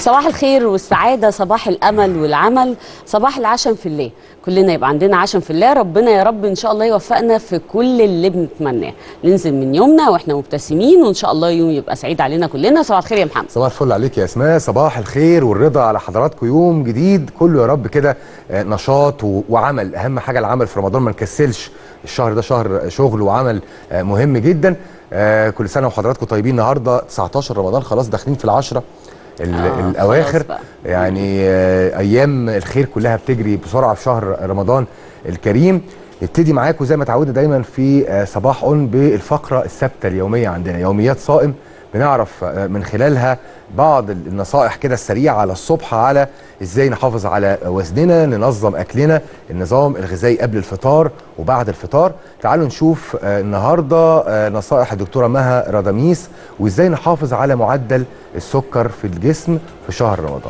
صباح الخير والسعادة، صباح الأمل والعمل، صباح العشم في الله. كلنا يبقى عندنا عشم في الله. ربنا يا رب إن شاء الله يوفقنا في كل اللي بنتمناه، ننزل من يومنا وإحنا مبتسمين، وإن شاء الله يوم يبقى سعيد علينا كلنا. صباح الخير يا محمد. صباح الفل عليك يا اسماء. صباح الخير والرضا على حضراتكم. يوم جديد كله يا رب كده نشاط وعمل. أهم حاجة العمل في رمضان، ما نكسلش. الشهر ده شهر شغل وعمل مهم جدا. كل سنة وحضراتكم طيبين. النهارده 19 رمضان، خلاص داخلين في العشرة الأواخر. يعني أيام الخير كلها بتجري بسرعة في شهر رمضان الكريم. نبتدي معاكم زي ما تعودنا دايما في صباح أون بالفقرة الثابتة اليومية عندنا، يوميات صائم. بنعرف من خلالها بعض النصائح كده السريعة على الصبح على ازاي نحافظ على وزننا، ننظم أكلنا، النظام الغذائي قبل الفطار وبعد الفطار. تعالوا نشوف النهاردة نصائح الدكتورة مها راداميس، وازاي نحافظ على معدل السكر في الجسم في شهر رمضان.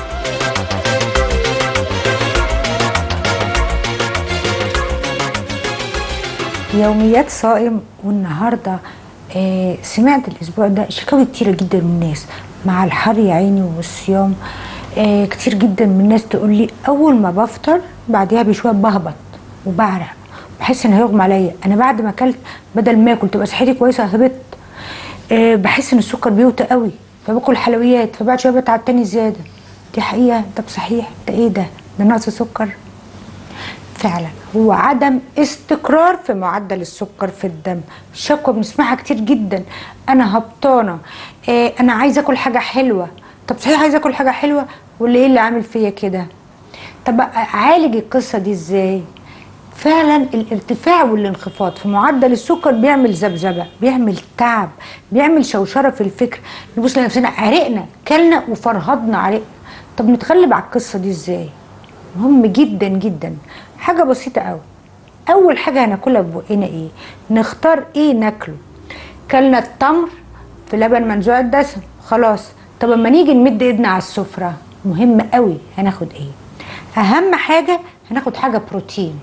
يوميات صائم. والنهارده سمعت الاسبوع ده شكاوي كتيره جدا من الناس مع الحر يا عيني والصيام. كتير جدا من الناس تقول لي اول ما بفطر بعدها بشويه بهبط وبعرق، بحس ان هيغمى عليا. انا بعد ما اكلت بدل ما اكل تبقى صحتي كويسه هبطت. بحس ان السكر بيوطى قوي فباكل حلويات، فبعد شويه بتعب تاني زياده. دي حقيقه؟ طب صحيح ده ايه ده نقص سكر فعلا. هو عدم استقرار في معدل السكر في الدم. شكوى بنسمعها كتير جدا، انا هبطانه، انا عايزه اكل حاجه حلوه. طب صحيح عايزه اكل حاجه حلوه ولا ايه اللي عامل فيا كده؟ طب اعالج القصه دي ازاي؟ فعلا الارتفاع والانخفاض في معدل السكر بيعمل ذبذبه، بيعمل تعب، بيعمل شوشره في الفكر. نبص لنفسنا عرقنا، كلنا وفرهضنا عرقنا. طب نتغلب على القصه دي ازاي؟ مهم جدا جدا. حاجه بسيطه قوي. اول حاجه هناكلها ببقنا ايه؟ نختار ايه ناكله. كلنا التمر في لبن منزوع الدسم، خلاص. طب اما نيجي نمد ايدنا على السفره، مهم قوي هناخد ايه؟ اهم حاجه هناخد حاجه بروتين.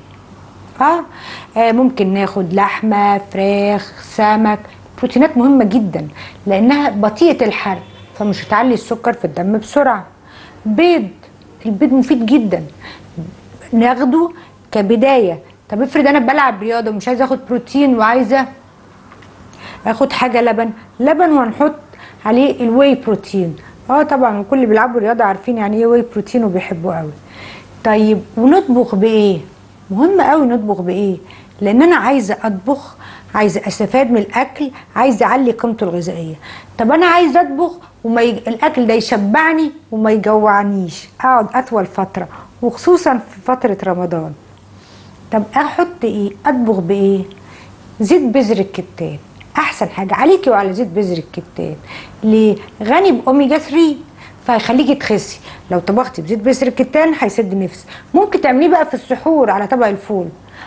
ممكن ناخد لحمه، فراخ، سمك. بروتينات مهمه جدا لانها بطيئه الحرق فمش هتعلي السكر في الدم بسرعه. بيض، البيض مفيد جدا ناخده كبدايه. طب افرض انا بلعب رياضه ومش عايزه اخد بروتين وعايزه اخد حاجه لبن وهنحط عليه الواي بروتين. طبعا وكل اللي بيلعبوا رياضه عارفين يعني ايه واي بروتين وبيحبوه قوي. طيب ونطبخ بايه؟ مهم قوي نطبخ بايه، لان انا عايزه اطبخ، عايزه استفاد من الاكل، عايزه اعلي قيمته الغذائيه. طب انا عايزه اطبخ الاكل ده يشبعني وما يجوعنيش، اقعد اطول فتره وخصوصا في فتره رمضان. طب احط ايه؟ اطبخ بايه؟ زيت بذر الكتان احسن حاجه عليكي وعلى زيت بذر الكتان. ليه؟ غني باوميجا 3 فهيخليكي تخسي. لو طبختي بزيت بذر الكتان هيسد نفس. ممكن تعمليه بقى في السحور على طبق الفول.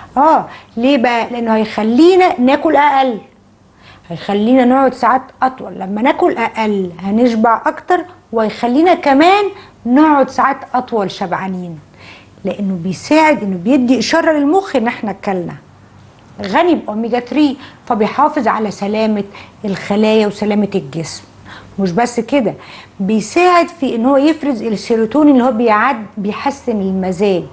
ليه بقى؟ لانه هيخلينا ناكل اقل، هيخلينا نقعد ساعات اطول. لما ناكل اقل هنشبع اكتر، وهيخلينا كمان نقعد ساعات اطول شبعانين، لانه بيساعد انه بيدي اشاره للمخ ان احنا اكلنا. غني باوميجا 3 فبيحافظ على سلامه الخلايا وسلامه الجسم. مش بس كده، بيساعد في ان هو يفرز السيروتونين اللي هو بيحسن المزاج.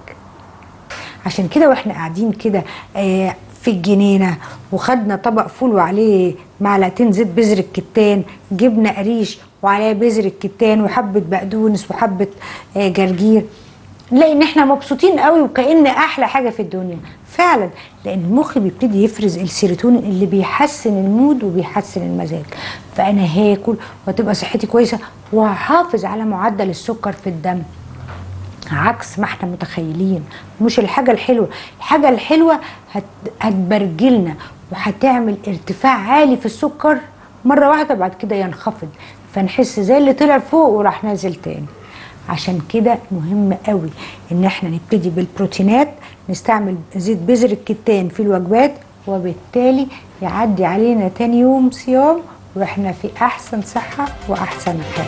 عشان كده واحنا قاعدين كده في الجنينه وخدنا طبق فول وعليه معلقتين زيت بذر الكتان، جبنه قريش وعليها بذر الكتان وحبه بقدونس وحبه جرجير، نلاقي ان احنا مبسوطين قوي وكأن احلى حاجه في الدنيا فعلا. لان المخ بيبتدي يفرز السيروتونين اللي بيحسن المود وبيحسن المزاج. فانا هاكل وتبقى صحتي كويسه وهحافظ على معدل السكر في الدم، عكس ما احنا متخيلين. مش الحاجه الحلوه، الحاجه الحلوه هتبرجلنا وهتعمل ارتفاع عالي في السكر مره واحده، بعد كده ينخفض فنحس زي اللي طلع فوق وراح نازل تاني. عشان كده مهم قوي ان احنا نبتدي بالبروتينات، نستعمل زيت بذر الكتان في الوجبات، وبالتالي يعدي علينا تاني يوم صيام واحنا في احسن صحه واحسن حال.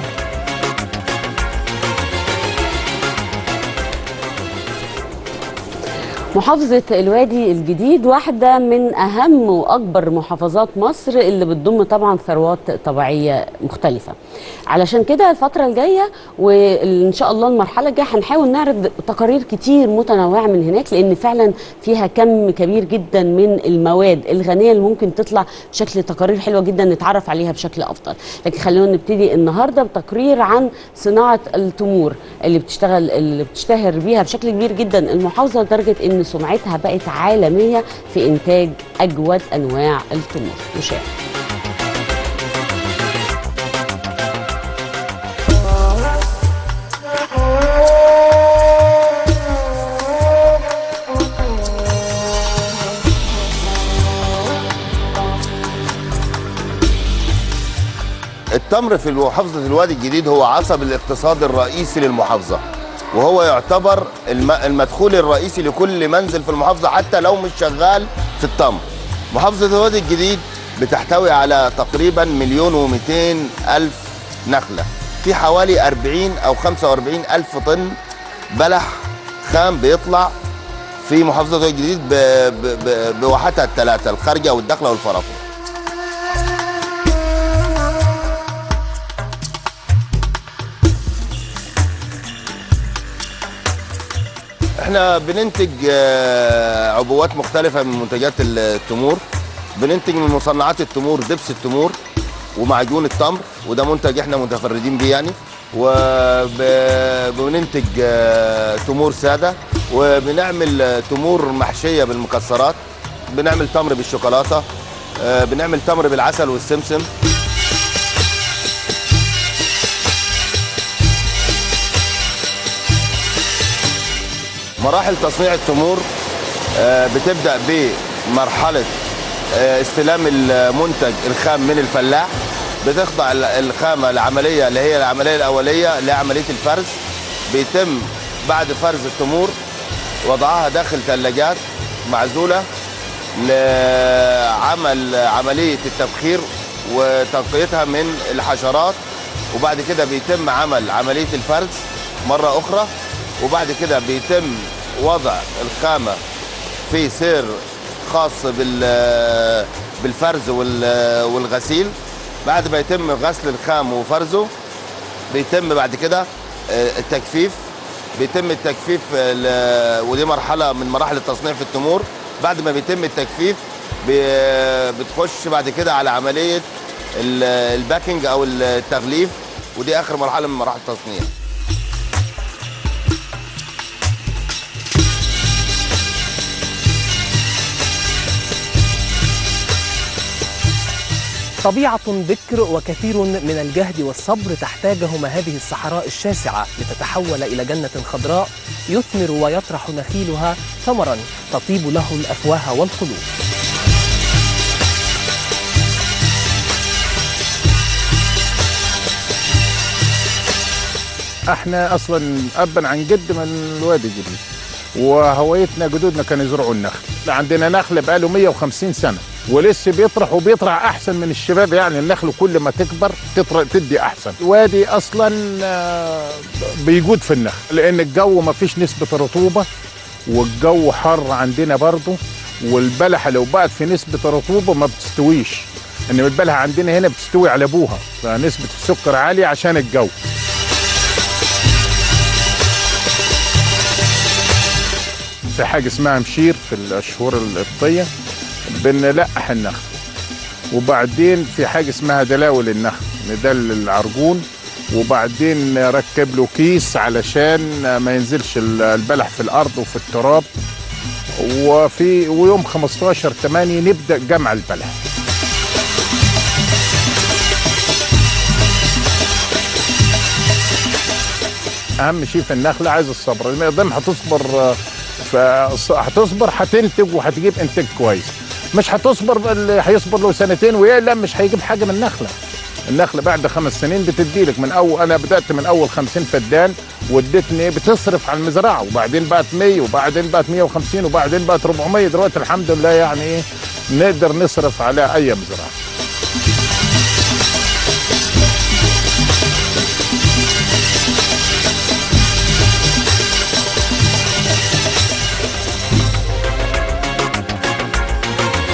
محافظة الوادي الجديد واحدة من أهم وأكبر محافظات مصر اللي بتضم طبعا ثروات طبيعية مختلفة. علشان كده الفترة الجاية وإن شاء الله المرحلة الجاية هنحاول نعرض تقارير كتير متنوعة من هناك، لأن فعلا فيها كم كبير جدا من المواد الغنية اللي ممكن تطلع بشكل تقارير حلوة جدا نتعرف عليها بشكل أفضل. لكن خلونا نبتدي النهاردة بتقرير عن صناعة التمور اللي بتشتهر بيها بشكل كبير جدا المحافظة، لدرجة إن سمعتها بقت عالمية في إنتاج أجود أنواع التمور. مشاهد. التمر في محافظة الوادي الجديد هو عصب الاقتصاد الرئيسي للمحافظة، وهو يعتبر المدخول الرئيسي لكل منزل في المحافظة حتى لو مش شغال في التمر. محافظة الوادي الجديد بتحتوي على تقريبا 1,200,000 نخلة، في حوالي 40 أو 45,000 طن بلح خام بيطلع في محافظة الوادي الجديد بواحاتها الثلاثة، الخارجة والداخلة والفرافرة. احنا بننتج عبوات مختلفة من منتجات التمور. بننتج من مصنعات التمور دبس التمور ومعجون التمر، وده منتج احنا متفردين بيه يعني. وبننتج تمور سادة، وبنعمل تمور محشية بالمكسرات، بنعمل تمر بالشوكولاتة، بنعمل تمر بالعسل والسمسم. مراحل تصنيع التمور بتبدأ بمرحلة استلام المنتج الخام من الفلاح. بتخضع الخامة لعملية اللي هي العملية الأولية لعملية الفرز. بيتم بعد فرز التمور وضعها داخل ثلاجات معزولة لعمل عملية التبخير وتنقيتها من الحشرات، وبعد كده بيتم عمل عملية الفرز مرة أخرى، وبعد كده بيتم وضع الخامة في سير خاص بالفرز والغسيل. بعد ما يتم غسل الخام وفرزه بيتم بعد كده التجفيف. بيتم التجفيف ودي مرحلة من مراحل التصنيع في التمور. بعد ما بيتم التجفيف بتخش بعد كده على عملية الباكينج أو التغليف، ودي آخر مرحلة من مراحل التصنيع. طبيعة بكر وكثير من الجهد والصبر تحتاجهما هذه الصحراء الشاسعة لتتحول إلى جنة خضراء يثمر ويطرح نخيلها ثمرا تطيب له الأفواه والقلوب. احنا اصلا ابا عن جد من الوادي الجديد، وهويتنا جدودنا كانوا يزرعوا النخل. عندنا نخل بقاله 150 سنه ولسه بيطرح وبيطرح احسن من الشباب، يعني النخل كل ما تكبر تدي احسن. الوادي اصلا بيجود في النخل لان الجو ما فيش نسبه رطوبه، والجو حر عندنا برضه، والبلحه لو بقت في نسبه رطوبه ما بتستويش، انما البلحه عندنا هنا بتستوي على ابوها، فنسبه السكر عاليه عشان الجو. في حاجه اسمها مشير في الاشهور القبطيه بنلقح النخل، وبعدين في حاجه اسمها دلاول النخل ندل العرجون، وبعدين نركب له كيس علشان ما ينزلش البلح في الارض وفي التراب. ويوم 15/8 نبدا جمع البلح. اهم شيء في النخله عايز الصبر، ما دام هتصبر هتنتج وهتجيب انتاج كويس. مش هتصبر، اللي هيصبر له سنتين ويقلق مش هيجيب حاجه من النخله. النخله بعد 5 سنين بتديلك من انا بدات من اول 50 فدان، وادتني بتصرف على المزرعه، وبعدين بقت 100، وبعدين بقت 150، وبعدين بقت 400. دلوقتي الحمد لله يعني ايه نقدر نصرف على اي مزرعه.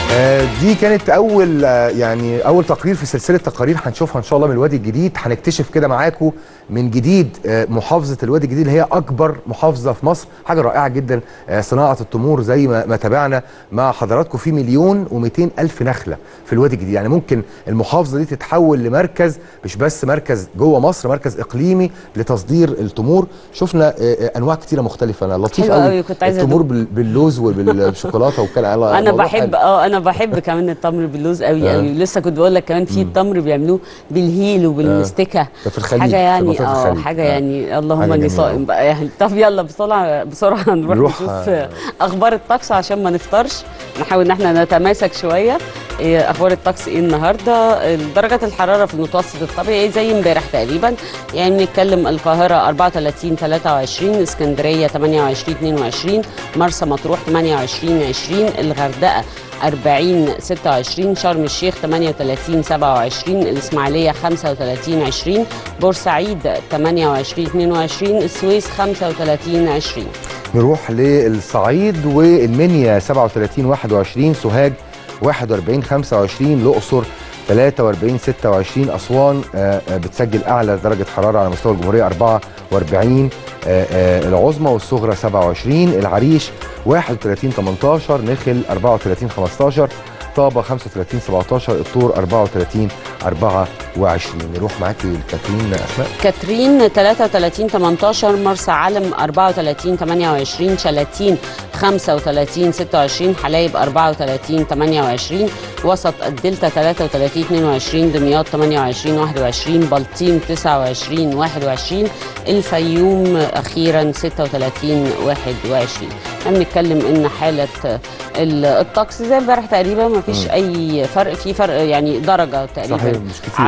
دي كانت اول يعني اول تقرير في سلسله تقارير هنشوفها ان شاء الله من الوادي الجديد. هنكتشف كده معاكم من جديد محافظه الوادي الجديد اللي هي اكبر محافظه في مصر. حاجه رائعه جدا. صناعه التمور زي ما تابعنا مع حضراتكم في 1,200,000 نخله في الوادي الجديد. يعني ممكن المحافظه دي تتحول لمركز، مش بس مركز جوه مصر، مركز اقليمي لتصدير التمور. شفنا انواع كتيره مختلفه. انا لطيف قوي التمور باللوز وبالشوكولاته والكلام. انا بحب كمان التمر باللوز قوي قوي. لسه كنت بقول لك كمان في التمر بيعملوه بالهيل وبالمستكه. في الخليج حاجه يعني حاجه يعني اللهم اني صائم بقى يعني. طب يلا بسرعه نروح نشوف اخبار الطقس عشان ما نفطرش. نحاول ان احنا نتماسك شويه. اخبار الطقس ايه النهارده؟ درجات الحراره في المتوسط الطبيعي زي امبارح تقريبا. يعني بنتكلم القاهره 34 23، اسكندريه 28 22، مرسى مطروح 28 20، الغردقه 40 26، شرم الشيخ 38 27، الإسماعيلية 35 20، بورسعيد 28 22، السويس 35 20. نروح للصعيد والمنيا 37 21، سوهاج 41 25، الأقصر 43 26، أسوان بتسجل أعلى درجة حرارة على مستوى الجمهورية 44 العظمى والصغرى 27، العريش 31 18، نخل 34 15، طابة 35 17، الطور 34 24. نروح معاكي لكاترين أسماء. كاترين 33 18، مرسى علم 34 28، شلاتين 35 26، حلايب 34 28، وسط الدلتا 33 22، دمياط 28 21، بلطيم 29 21، الفيوم أخيرا 36 21. بنتكلم إن حالة الطقس زي امبارح تقريبا ما فيش أي فرق. في فرق يعني درجة تقريبا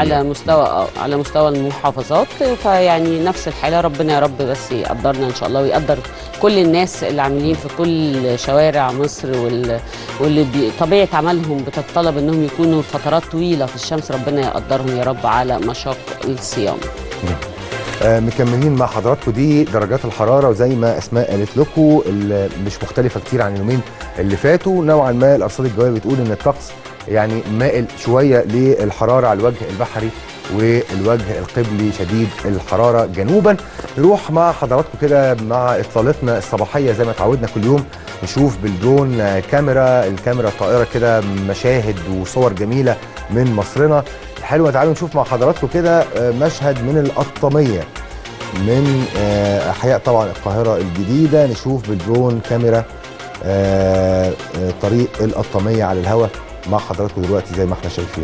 على مستوى المحافظات. فيعني نفس الحالة. ربنا يا رب بس يقدرنا إن شاء الله ويقدر كل الناس اللي عاملين في كل شوارع مصر واللي طبيعة عملهم بتتطلب انهم يكونوا فترات طويلة في الشمس. ربنا يقدرهم يا رب على مشاق الصيام. مكملين مع حضراتكم. دي درجات الحرارة وزي ما أسماء قالت لكم مش مختلفة كتير عن اليومين اللي فاتوا. نوعا ما الأرصاد الجوية بتقول إن الطقس يعني مائل شوية للحرارة على الوجه البحري والوجه القبلي شديد الحرارة جنوبا. نروح مع حضراتكم كده مع اطلالتنا الصباحية زي ما تعودنا كل يوم، نشوف بالدرون الكاميرا الطائرة كده مشاهد وصور جميلة من مصرنا الحلوة. تعالوا نشوف مع حضراتكم كده مشهد من القطامية من أحياء طبعا القاهرة الجديدة. نشوف بالدرون كاميرا طريق القطامية على الهواء مع حضراتكم دلوقتي زي ما احنا شايفين.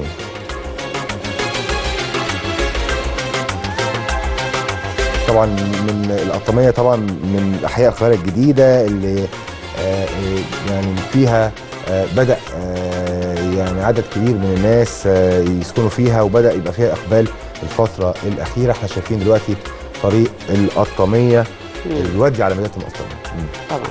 طبعا من القطامية طبعا من أحياء القاهرة الجديدة اللي يعني فيها بدأ يعني عدد كبير من الناس يسكنوا فيها وبدأ يبقى فيها إقبال الفترة الأخيرة. احنا شايفين دلوقتي طريق القطامية الودي على مدينة القطامية. طبعا.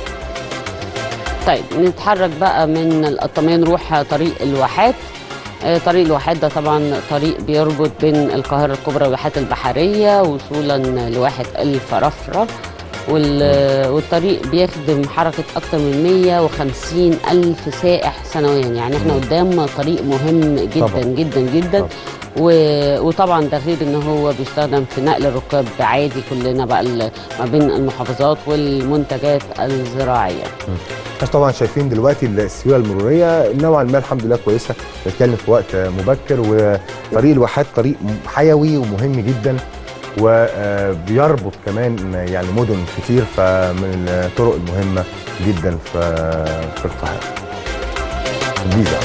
طيب نتحرك بقى من القطامية نروح طريق الواحات. طريق الواحات ده طبعا طريق بيربط بين القاهرة الكبرى والواحات البحرية وصولا لواحة الفرافرة. والطريق بيخدم حركة أكتر من 150,000 سائح سنويا. يعني احنا قدام طريق مهم جدا طبعا. جدا جدا طبعا. وطبعا ده غير ان هو بيستخدم في نقل الركاب عادي كلنا بقى ما بين المحافظات والمنتجات الزراعية. طبعا شايفين دلوقتي السيوله المروريه نوعا ما الحمد لله كويسه. بنتكلم في وقت مبكر. وطريق الواحات طريق حيوي ومهم جدا وبيربط كمان يعني مدن كتير، فمن الطرق المهمه جدا في القاهره. الجيزه.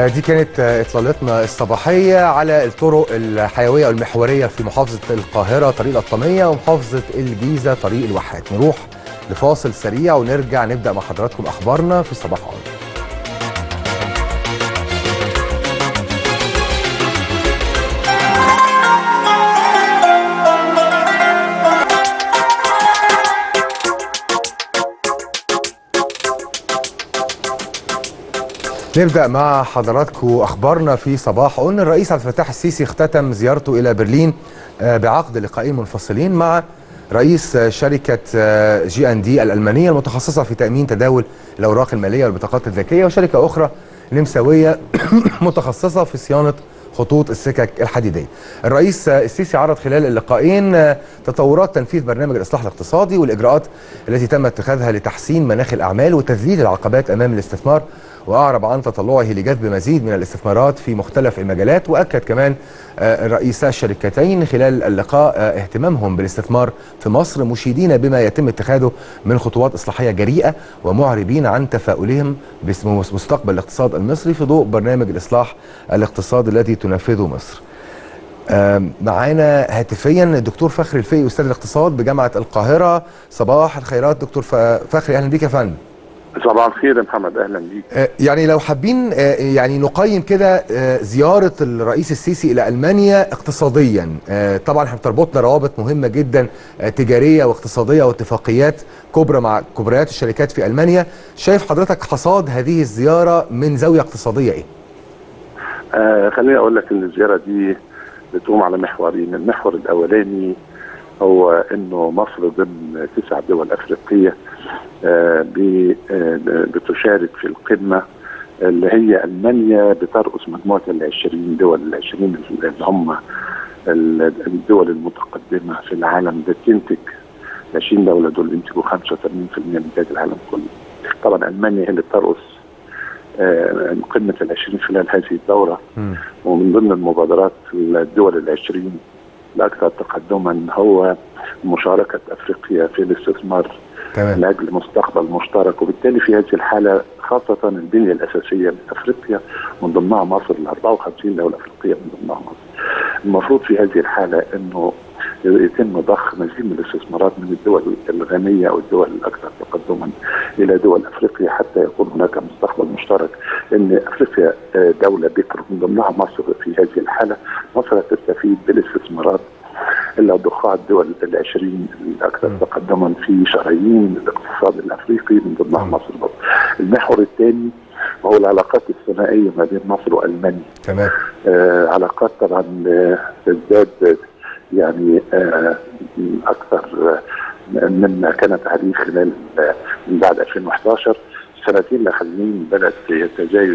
دي كانت اطلالتنا الصباحيه على الطرق الحيويه والمحوريه في محافظه القاهره طريق القطاميه ومحافظه الجيزه طريق الواحات. نروح لفاصل سريع ونرجع نبدا مع حضراتكم اخبارنا في صباح اون. نبدأ مع حضراتكم أخبارنا في صباح أون. الرئيس عبد الفتاح السيسي اختتم زيارته إلى برلين بعقد لقاءين منفصلين مع رئيس شركة G&D الألمانية المتخصصة في تأمين تداول الأوراق المالية والبطاقات الذكية، وشركة أخرى نمساوية متخصصة في صيانة خطوط السكك الحديدية. الرئيس السيسي عرض خلال اللقاءين تطورات تنفيذ برنامج الإصلاح الاقتصادي والإجراءات التي تم اتخاذها لتحسين مناخ الأعمال وتذليل العقبات أمام الاستثمار، وأعرب عن تطلعه لجذب مزيد من الاستثمارات في مختلف المجالات. وأكد كمان رئيسا الشركتين خلال اللقاء اهتمامهم بالاستثمار في مصر، مشيدين بما يتم اتخاذه من خطوات إصلاحية جريئة ومعربين عن تفاؤلهم بمستقبل الاقتصاد المصري في ضوء برنامج الإصلاح الاقتصادي الذي تنفذه مصر. معانا هاتفيا الدكتور فخري الفقي أستاذ الاقتصاد بجامعة القاهرة. صباح الخيرات دكتور فخري، أهلا بيك يا فندم. صباح الخير يا محمد، اهلا بيك. يعني لو حابين يعني نقيم كده زياره الرئيس السيسي الى المانيا اقتصاديا، طبعا احنا بتربطنا روابط مهمه جدا تجاريه واقتصاديه واتفاقيات كبرى مع كبريات الشركات في المانيا. شايف حضرتك حصاد هذه الزياره من زاويه اقتصاديه ايه؟ خليني اقول لك ان الزياره دي بتقوم على محورين. المحور الاولاني هو انه مصر ضمن 9 دول افريقيه بتشارك في القمة اللي هي ألمانيا بترأس مجموعة ال20 دول، ال20 اللي هم الدول المتقدمة في العالم، بتنتج 20 دولة دول بينتجوا 85% من إنتاج العالم كله. طبعا ألمانيا هي اللي بترأس قمة ال20 خلال هذه الدورة، ومن ضمن المبادرات الدول ال20 الأكثر تقدما هو مشاركة أفريقيا في الاستثمار لأجل مستقبل مشترك. وبالتالي في هذه الحالة خاصة البنية الأساسية لأفريقيا من ضمنها مصر، ال 54 دولة أفريقية من ضمنها مصر، المفروض في هذه الحالة أنه يتم ضخ مزيد من الاستثمارات من الدول الغنية أو الدول الأكثر تقدما إلى دول أفريقيا حتى يكون هناك مستقبل مشترك. إن أفريقيا دولة بكر من ضمنها مصر. في هذه الحالة مصر تستفيد بالاستثمارات إلا ضخها الدول ال20 الأكثر تقدما في شرايين الاقتصاد الأفريقي من ضمنها مصر برضه. المحور الثاني وهو العلاقات الثنائية ما بين مصر وألمانيا. تمام. علاقات طبعا تزداد يعني أكثر مما كانت عليه خلال من بعد 2011. السنتين الأخرين بدأت يتزايد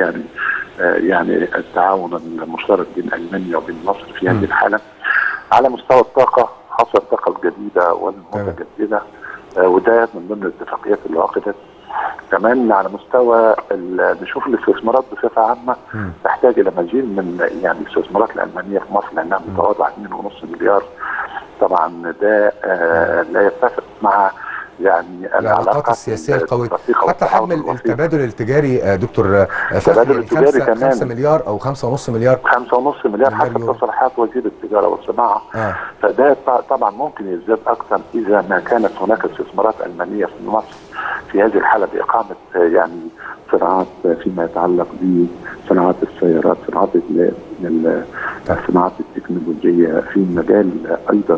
يعني التعاون المشترك بين ألمانيا وبين مصر في هذه الحالة. على مستوى الطاقة حصل الطاقة الجديدة والمتجددة، وده من ضمن الاتفاقيات اللي عقدت. كمان على مستوى نشوف الاستثمارات بصفة عامة تحتاج إلى مزيد من يعني الاستثمارات الألمانية في مصر لأنها متواضعة 2.5 مليار. طبعا ده لا يتفق مع يعني العلاقات السياسيه القويه، حتى حجم التبادل التجاري دكتور التبادل التجاري كمان 5 مليار او 5.5 مليار 5.5 مليار حسب تصريحات وزير التجاره والصناعه. فده طبعا ممكن يزداد اكثر اذا ما كانت هناك استثمارات المانيه في مصر في هذه الحاله باقامه يعني صناعات فيما يتعلق بصناعات السيارات، الصناعات التكنولوجيه، في مجال ايضا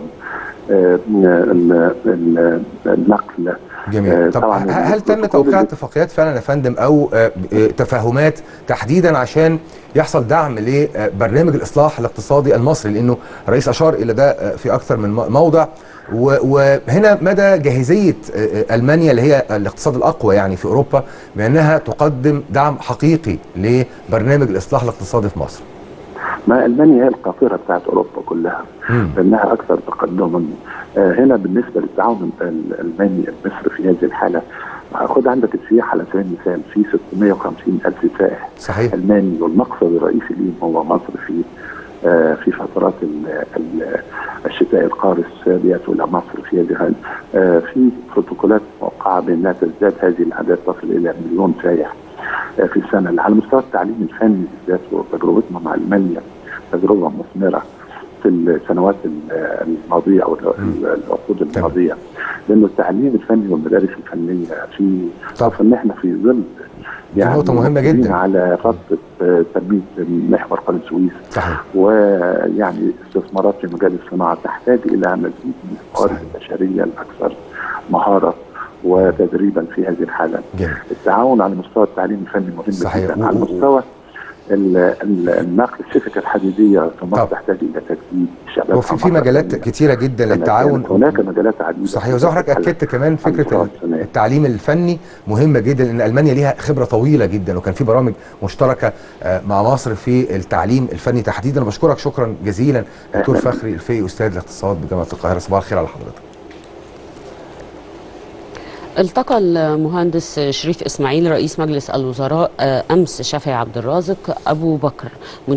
النقل. جميل. طب هل تم توقيع اتفاقيات فعلا يا فندم او تفاهمات تحديدا عشان يحصل دعم لبرنامج الاصلاح الاقتصادي المصري؟ لانه الرئيس اشار الى ده في اكثر من موضع، وهنا مدى جاهزيه المانيا اللي هي الاقتصاد الاقوى يعني في اوروبا بانها تقدم دعم حقيقي لبرنامج الاصلاح الاقتصادي في مصر. ما ألمانيا هي القاطرة بتاعت أوروبا كلها لأنها أكثر تقدما. هنا بالنسبة للتعاون الألماني المصري في هذه الحالة، خد عندك السياحة على سبيل المثال، في 650 ألف سائح صحيح ألماني، والمقصد الرئيسي لهم هو مصر في فترات الشتاء القارس بيأتوا إلى مصر في هذه في بروتوكولات موقعة بأنها تزداد هذه الأعداد تصل إلى 1,000,000 سائح في السنه. على مستوى التعليم الفني بالذات وتجربتنا مع المانيا تجربه مثمره في السنوات الماضيه او العقود الماضيه، لانه التعليم الفني والمدارس الفنيه في ان احنا في ظل يعني نقطة مهمة جدا على ربط تنمية محور قناة السويس. صحيح. ويعني استثمارات في مجال الصناعة تحتاج إلى مزيد من الموارد البشرية الأكثر مهارة وتدريبا في هذه الحالة. جميل. التعاون على مستوى التعليم الفني مهم جدا. على مستوى النقل السكك الحديديه في مصر تحتاج الى تجديد شباب. وفي مجالات كتيره جدا للتعاون، هناك مجالات عديده. صحيح. وزي ما حضرتك اكدت كمان فكره التعليم الفني مهمه جدا، لان المانيا ليها خبره طويله جدا وكان في برامج مشتركه مع مصر في التعليم الفني تحديدا. انا بشكرك شكرا جزيلا دكتور فخري الفقي استاذ الاقتصاد بجامعه القاهره. صباح الخير على حضرتك. التقى المهندس شريف إسماعيل رئيس مجلس الوزراء أمس شافعي عبد الرازق أبو بكر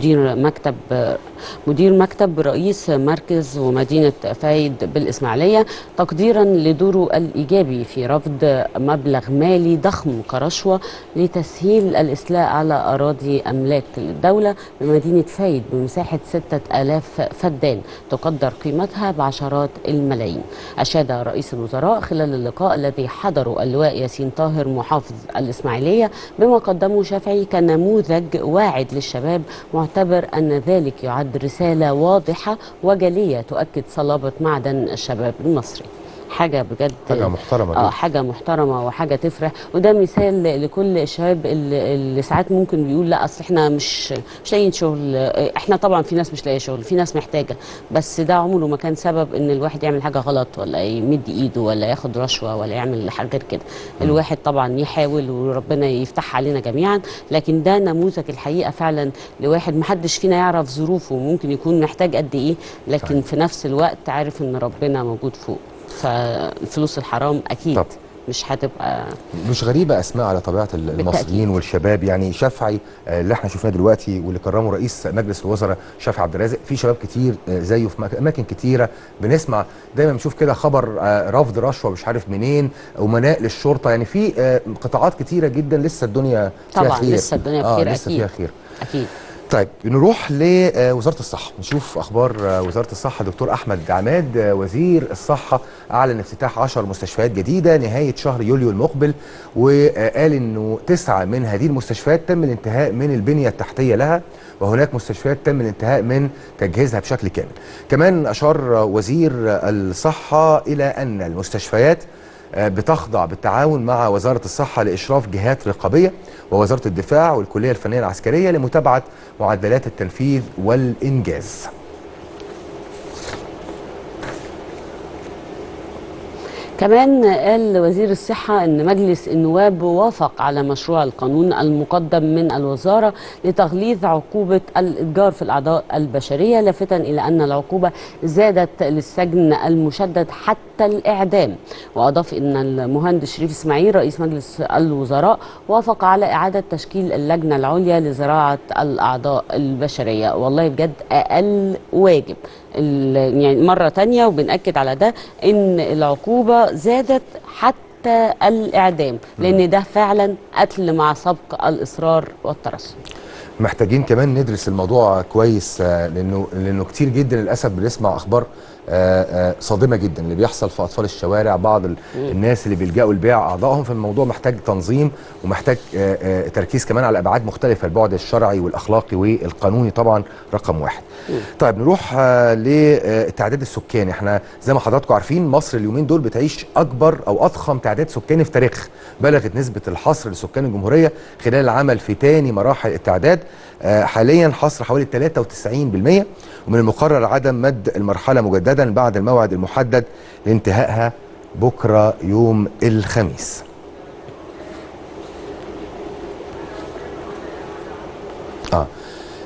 مدير مكتب رئيس مركز ومدينة فايد بالإسماعيلية تقديرا لدوره الإيجابي في رفض مبلغ مالي ضخم كرشوة لتسهيل الاستيلاء على أراضي أملاك الدولة بمدينة فايد بمساحة 6000 فدان تقدر قيمتها بعشرات الملايين. أشاد رئيس الوزراء خلال اللقاء الذي حضروا اللواء ياسين طاهر محافظ الإسماعيلية بما قدمه شافعي كنموذج واعد للشباب، معتبر أن ذلك يعد رسالة واضحة وجلية تؤكد صلابة معدن الشباب المصري. حاجة بجد حاجة محترمة حاجة محترمة وحاجة تفرح، وده مثال لكل الشباب اللي ساعات ممكن بيقول لا اصل احنا مش لاقيين شغل. احنا طبعا في ناس مش لاقيه شغل، في ناس محتاجة، بس ده عمره ما كان سبب ان الواحد يعمل حاجة غلط ولا يمد ايده ولا ياخد رشوة ولا يعمل حاجات كده. الواحد طبعا يحاول وربنا يفتح علينا جميعا، لكن ده نموذج الحقيقة فعلا لواحد محدش فينا يعرف ظروفه ممكن يكون محتاج قد ايه، لكن في نفس الوقت عارف ان ربنا موجود فوق. فالفلوس الحرام اكيد طب. مش هتبقى مش غريبه اسماء على طبيعه المصريين والشباب. يعني شافعي اللي احنا شفناه دلوقتي واللي كرمه رئيس مجلس الوزراء شافعي عبد الرازق، في شباب كتير زيه في اماكن كتيره. بنسمع دايما بنشوف كده خبر رفض رشوه مش عارف منين ومناء للشرطه. يعني في قطاعات كتيره جدا لسه الدنيا فيها طبعا خير. لسه الدنيا بخير. لسه فيها خير اكيد. طيب نروح لوزارة الصحة، نشوف أخبار وزارة الصحة. دكتور أحمد عماد وزير الصحة أعلن افتتاح 10 مستشفيات جديدة نهاية شهر يوليو المقبل، وقال إنه 9 من هذه المستشفيات تم الانتهاء من البنية التحتية لها، وهناك مستشفيات تم الانتهاء من تجهيزها بشكل كامل. كمان أشار وزير الصحة إلى أن المستشفيات بتخضع بالتعاون مع وزارة الصحة لإشراف جهات رقابية ووزارة الدفاع والكلية الفنية العسكرية لمتابعة معدلات التنفيذ والإنجاز. كمان قال وزير الصحة أن مجلس النواب وافق على مشروع القانون المقدم من الوزارة لتغليظ عقوبة الإتجار في الأعضاء البشرية، لافتا إلى أن العقوبة زادت للسجن المشدد حتى الإعدام. وأضاف أن المهندس شريف إسماعيل رئيس مجلس الوزراء وافق على إعادة تشكيل اللجنة العليا لزراعة الأعضاء البشرية. والله بجد أقل واجب. يعني مرة تانية وبنأكد على ده ان العقوبة زادت حتى الإعدام، لأن ده فعلا قتل مع سبق الإصرار والترصد. محتاجين كمان ندرس الموضوع كويس، لأنه كتير جدا للأسف بنسمع أخبار صادمة جدا اللي بيحصل في أطفال الشوارع، بعض الناس اللي بيلجأوا لبيع أعضائهم. في الموضوع محتاج تنظيم ومحتاج تركيز كمان على أبعاد مختلفة، البعد الشرعي والأخلاقي والقانوني طبعا رقم 1. طيب نروح للتعداد السكاني. احنا زي ما حضراتكم عارفين مصر اليومين دول بتعيش أكبر أو أضخم تعداد سكاني في تاريخها. بلغت نسبة الحصر لسكان الجمهورية خلال العمل في تاني مراحل التعداد حاليا حصر حوالي 93%، ومن المقرر عدم مد المرحلة مجددا بعد الموعد المحدد لانتهائها بكرة يوم الخميس.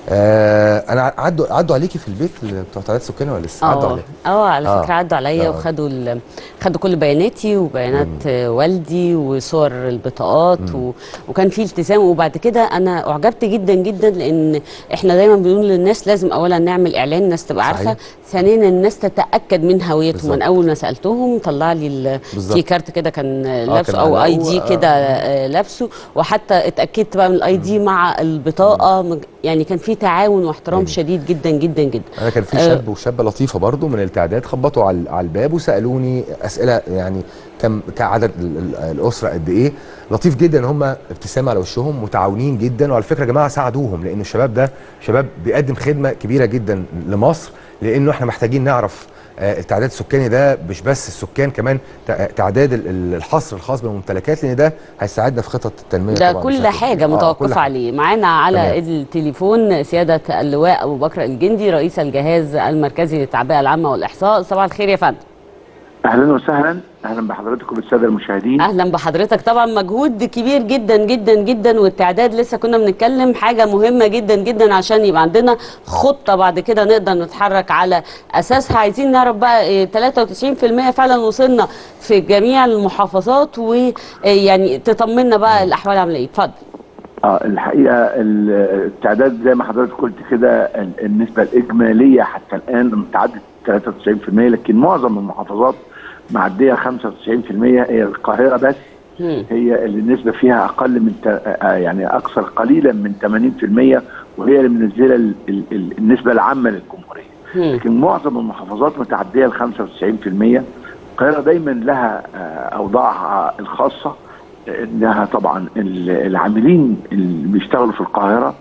انا عدوا عليكي في البيت بتوع تعداد سكاني ولا لسه؟ عدوا عليك؟ على فكره عدوا عليا وخدوا خدوا كل بياناتي وبيانات والدي وصور البطاقات وكان في التزام. وبعد كده انا اعجبت جدا جدا، لان احنا دايما بنقول للناس لازم اولا نعمل اعلان الناس تبقى عارفه، ثانيا الناس تتاكد من هويتهم. من اول ما سالتهم طلع لي في كارت كده كان لابسه او اي دي كده لابسه، وحتى اتاكدت بقى من الاي دي مع البطاقه. يعني كان في تعاون واحترام شديد جدا جدا جدا. انا كان في شاب وشابه لطيفه برضو من التعداد خبطوا على الباب وسالوني اسئله، يعني كعدد الاسره قد ايه. لطيف جدا ان هم ابتسامه على وشهم، متعاونين جدا. وعلى فكره يا جماعه ساعدوهم، لان الشباب ده شباب بيقدم خدمه كبيره جدا لمصر، لانه احنا محتاجين نعرف التعداد السكاني ده مش بس السكان، كمان تعداد الحصر الخاص بالممتلكات، لان ده هيساعدنا في خطط التنميه ده طبعا. كل حاجه متوقفه عليه. معانا على التليفون سياده اللواء ابو بكر الجندي، رئيس الجهاز المركزي للتعبئه العامه والاحصاء. صباح الخير يا فندم. اهلا وسهلا، اهلا بحضرتكم بالساده المشاهدين. اهلا بحضرتك. طبعا مجهود كبير جدا جدا جدا، والتعداد لسه كنا بنتكلم حاجه مهمه جدا جدا عشان يبقى عندنا خطه بعد كده نقدر نتحرك على اساسها. عايزين نعرف بقى 93% فعلا وصلنا في جميع المحافظات، ويعني تطمنا بقى الاحوال عامله ايه. اتفضل. الحقيقه التعداد زي ما حضرتك قلت كده، النسبه الاجماليه حتى الان تعدت 93%، لكن معظم المحافظات معديه 95%. هي القاهره بس هي اللي النسبه فيها اقل من يعني اكثر قليلا من 80%، وهي اللي منزله النسبه العامه للجمهوريه. لكن معظم المحافظات متعديه ال 95%. القاهره دايما لها اوضاعها الخاصه، انها طبعا العاملين اللي بيشتغلوا في القاهره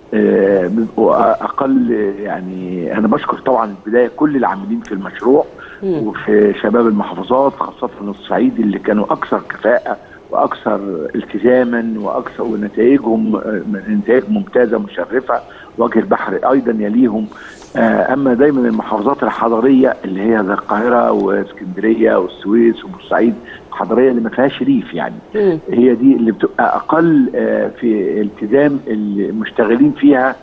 بيبقوا اقل. يعني انا بشكر طبعا البدايه كل العاملين في المشروع وفي شباب المحافظات، خاصه الصعيد اللي كانوا اكثر كفاءه واكثر التزاما واكثر، ونتائجهم نتائج ممتازه مشرفه. وجه البحر ايضا يليهم. اما دايما المحافظات الحضريه اللي هي زي القاهره واسكندريه والسويس وبورسعيد، الحضريه اللي ما فيهاش ريف يعني، هي دي اللي بتبقى اقل في التزام المشتغلين فيها،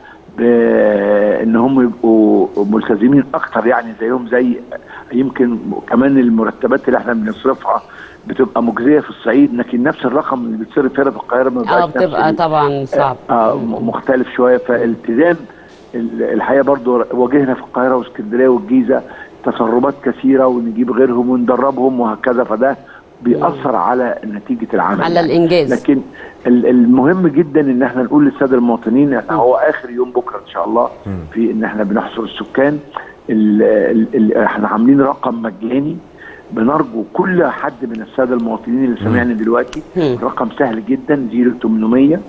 بان هم يبقوا ملتزمين اكتر، يعني زيهم زي يمكن كمان المرتبات اللي احنا بنصرفها بتبقى مجزيه في الصعيد، لكن نفس الرقم اللي بيتصرف هنا في القاهره ما بيبقاش بتبقى طبعا صعب مختلف شويه. فالالتزام الحقيقه برضو واجهنا في القاهره واسكندريه والجيزه تسربات كثيره، ونجيب غيرهم وندربهم وهكذا، فده بيأثر على نتيجه العمل على الانجاز. لكن المهم جدا ان احنا نقول للساده المواطنين ان هو اخر يوم بكره ان شاء الله في ان احنا بنحصر السكان. احنا عاملين رقم مجاني، بنرجو كل حد من الساده المواطنين اللي سمعني دلوقتي. الرقم سهل جدا، 0800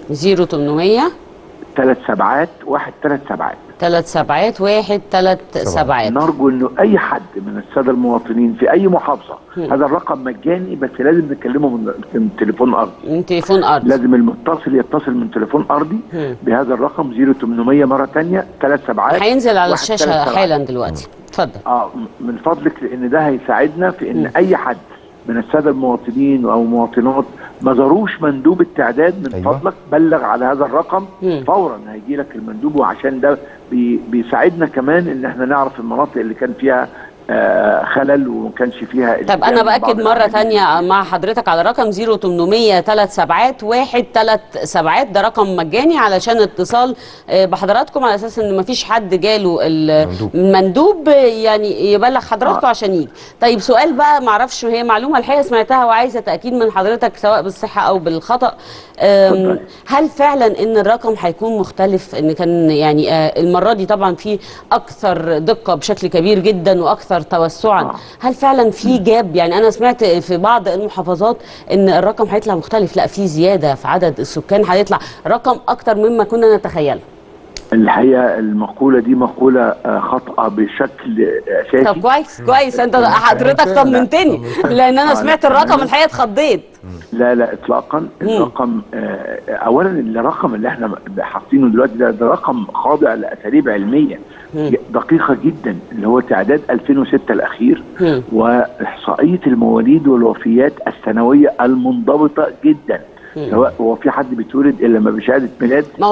3 7 1 3 7 3 7 1 3 7. نرجو انه اي حد من الساده المواطنين في اي محافظه، هذا الرقم مجاني، بس لازم نكلمه من تليفون ارضي. من تليفون ارضي. لازم المتصل يتصل من تليفون ارضي بهذا الرقم 0800 مره ثانيه 3 7. هينزل على الشاشه حالا دلوقتي. اتفضل. من فضلك، لان ده هيساعدنا في ان اي حد من الساده المواطنين او مواطنات ما زاروش مندوب التعداد، من فضلك بلغ على هذا الرقم فورا، هيجي لك المندوب. وعشان ده بيساعدنا كمان ان احنا نعرف المناطق اللي كان فيها خلل وما كانش فيها. طب انا باكد مره ثانيه مع حضرتك على رقم 0800 3 7 1 3 7. ده رقم مجاني علشان اتصال بحضراتكم، على اساس ان ما فيش حد جاله المندوب يعني يبلغ حضراتكم عشان يجي. طيب سؤال بقى، ما اعرفش هي معلومه الحقيقه سمعتها وعايزه تاكيد من حضرتك سواء بالصحه او بالخطا. هل فعلا ان الرقم هيكون مختلف؟ ان كان يعني المره دي طبعا في اكثر دقه بشكل كبير جدا واكثر توسعا. هل فعلا في جاب؟ يعني انا سمعت في بعض المحافظات ان الرقم هيطلع مختلف، لا في زياده في عدد السكان، هيطلع رقم اكتر مما كنا نتخيله. الحقيقه المقوله دي مقوله خاطئه بشكل اساسي. طب كويس انت حضرتك طمنتني، لان انا سمعت الرقم الحقيقه اتخضيت. لا اطلاقا. الرقم اولا الرقم اللي احنا حاطينه دلوقتي ده رقم خاضع لاساليب علميه دقيقه جدا، اللي هو تعداد 2006 الاخير، واحصائيه المواليد والوفيات السنويه المنضبطه جدا. سواء هو في حد بيتولد الا لما بشهاده ميلاد. ما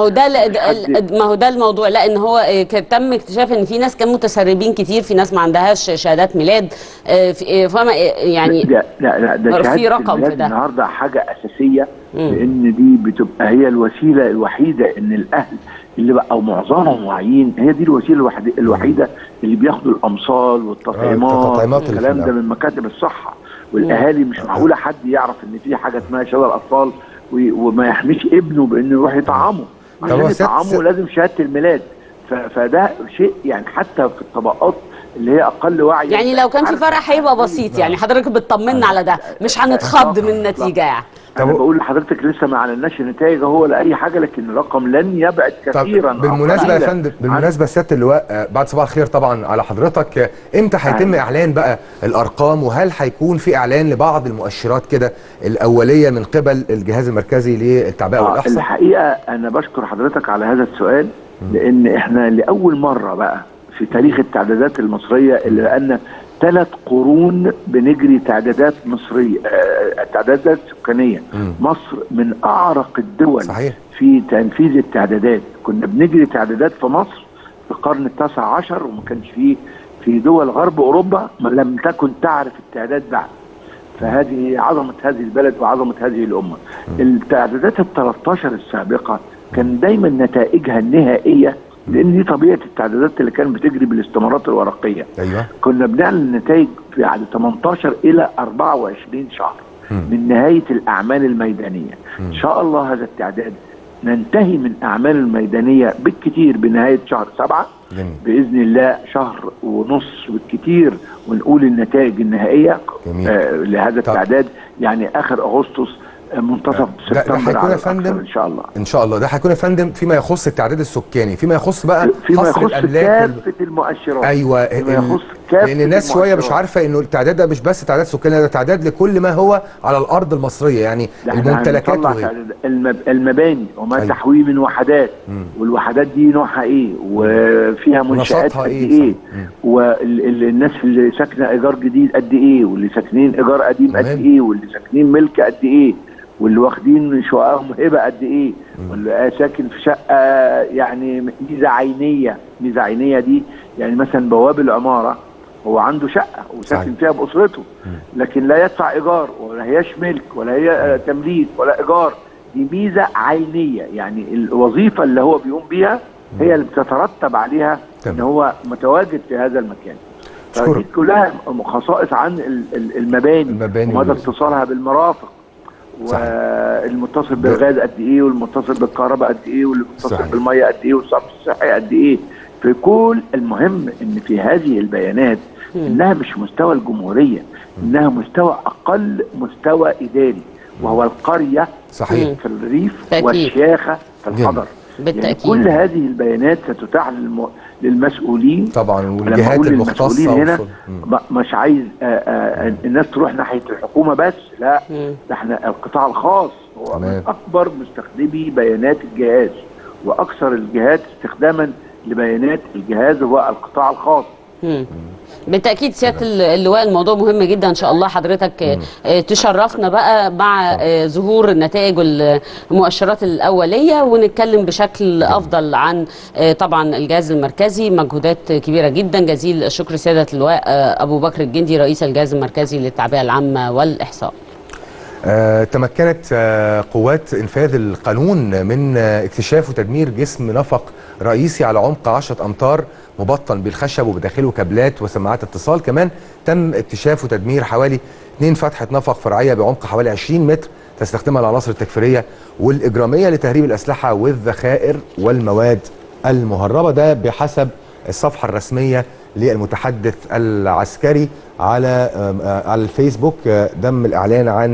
هو ده الموضوع، لا ان هو تم اكتشاف ان في ناس كانوا متسربين كتير، في ناس ما عندهاش شهادات ميلاد، فما يعني لا ده في رقم الميلاد في ده النهارده حاجه اساسيه، لان دي بتبقى هي الوسيله الوحيده ان الاهل اللي بقى او معظمهم واعيين، هي دي الوسيله الوحيده اللي بياخدوا الامصال والتطعيمات والكلام ده من مكاتب الصحه. والاهالي مش معقوله حد يعرف ان في حاجه اسمها شلل الاطفال وما يحميش ابنه بانه يروح يطعمه. عشان يطعمه لازم شهاده الميلاد. فده شيء يعني حتى في الطبقات اللي هي اقل وعي، يعني لو كان في فرق هيبقى بسيط. يعني حضرتك بتطمنا على ده، مش هنتخض من النتيجه يعني. انا بقول لحضرتك لسه ما اعلناش النتائج هو لاي حاجه، لكن الرقم لن يبعد كثيرا. بالمناسبه يا فندم، بالمناسبه سياده اللواء، بعد صباح الخير طبعا على حضرتك، امتى هيتم اعلان بقى الارقام؟ وهل هيكون في اعلان لبعض المؤشرات كده الاوليه من قبل الجهاز المركزي للتعبئه والاحصاء؟ الحقيقه انا بشكر حضرتك على هذا السؤال، لان احنا لاول مره بقى في تاريخ التعدادات المصريه اللي بقالنا 3 قرون بنجري تعدادات مصريه، تعدادات سكانيه. مصر من اعرق الدول صحيح في تنفيذ التعدادات. كنا بنجري تعدادات في مصر في القرن ال19 وما كانش فيه في دول غرب اوروبا لم تكن تعرف التعداد بعد. فهذه عظمه هذه البلد وعظمه هذه الامه. التعدادات ال13 السابقه كان دايما نتائجها النهائيه، لان دي طبيعه التعدادات اللي كانت بتجري بالاستمارات الورقيه. ايوه كنا بنعلن النتائج في بعد 18 الى 24 شهر من نهايه الاعمال الميدانيه. ان شاء الله هذا التعداد ننتهي من اعمال الميدانيه بالكثير بنهايه شهر 7 باذن الله، شهر ونص بالكثير، ونقول النتائج النهائيه لهذا التعداد يعني اخر اغسطس منتصف سبتمبر على الأكثر ان شاء الله. ان شاء الله ده هيكون يا فندم فيما يخص التعداد السكاني، فيما يخص بقى فيما يخص كافه المؤشرات. ايوه لان الناس شويه مش عارفه انه التعداد ده مش بس تعداد سكاني، ده تعداد لكل ما هو على الارض المصريه، يعني الممتلكات المباني وما تحويه من وحدات، والوحدات دي نوعها ايه وفيها منشآت قد ايه، والناس اللي ساكنه ايجار جديد قد ايه، واللي ساكنين ايجار قديم قد ايه، واللي ساكنين ملك قد ايه، واللي واخدين شققهم هبه قد ايه، واللي ساكن في شقه يعني ميزه عينيه. ميزه عينيه دي يعني مثلا بواب العماره هو عنده شقه وساكن فيها باسرته، لكن لا يدفع ايجار ولا هياش ملك ولا هي تمليك ولا ايجار. دي ميزه عينيه، يعني الوظيفه اللي هو بيقوم بيها هي اللي بتترتب عليها ان هو متواجد في هذا المكان. فدي كلها خصائص عن المباني ومدى اتصالها بالمرافق، والمتصل بالغاز قد ايه، والمتصل بالكهرباء قد ايه، والمتصل بالميه قد ايه، والصرف الصحي قد ايه. في كل المهم ان في هذه البيانات انها مش مستوى الجمهوريه، انها مستوى اقل مستوى اداري، وهو القريه صحيح في الريف والشياخه في الحضر. بالتأكيد. يعني كل هذه البيانات ستتاح للمسؤولين طبعا والجهات المختصه. هنا مش عايز الناس تروح ناحيه الحكومه بس، لا ده احنا القطاع الخاص هو من اكبر مستخدمي بيانات الجهاز، واكثر الجهات استخداما لبيانات الجهاز هو القطاع الخاص. بالتأكيد سيادة اللواء، الموضوع مهم جدا. إن شاء الله حضرتك تشرفنا بقى مع ظهور النتائج والمؤشرات الأولية، ونتكلم بشكل أفضل عن طبعا الجهاز المركزي. مجهودات كبيرة جدا. جزيل الشكر سيادة اللواء أبو بكر الجندي، رئيس الجهاز المركزي للتعبئة العامة والإحصاء. تمكنت قوات إنفاذ القانون من اكتشاف وتدمير جسم نفق رئيسي على عمق 10 أمتار مبطن بالخشب وبداخله كابلات وسماعات اتصال. كمان تم اكتشاف وتدمير حوالي 2 فتحة نفق فرعية بعمق حوالي 20 متر تستخدمها العناصر التكفيرية والإجرامية لتهريب الأسلحة والذخائر والمواد المهربة. ده بحسب الصفحة الرسمية للمتحدث العسكري على الفيسبوك. تم الإعلان عن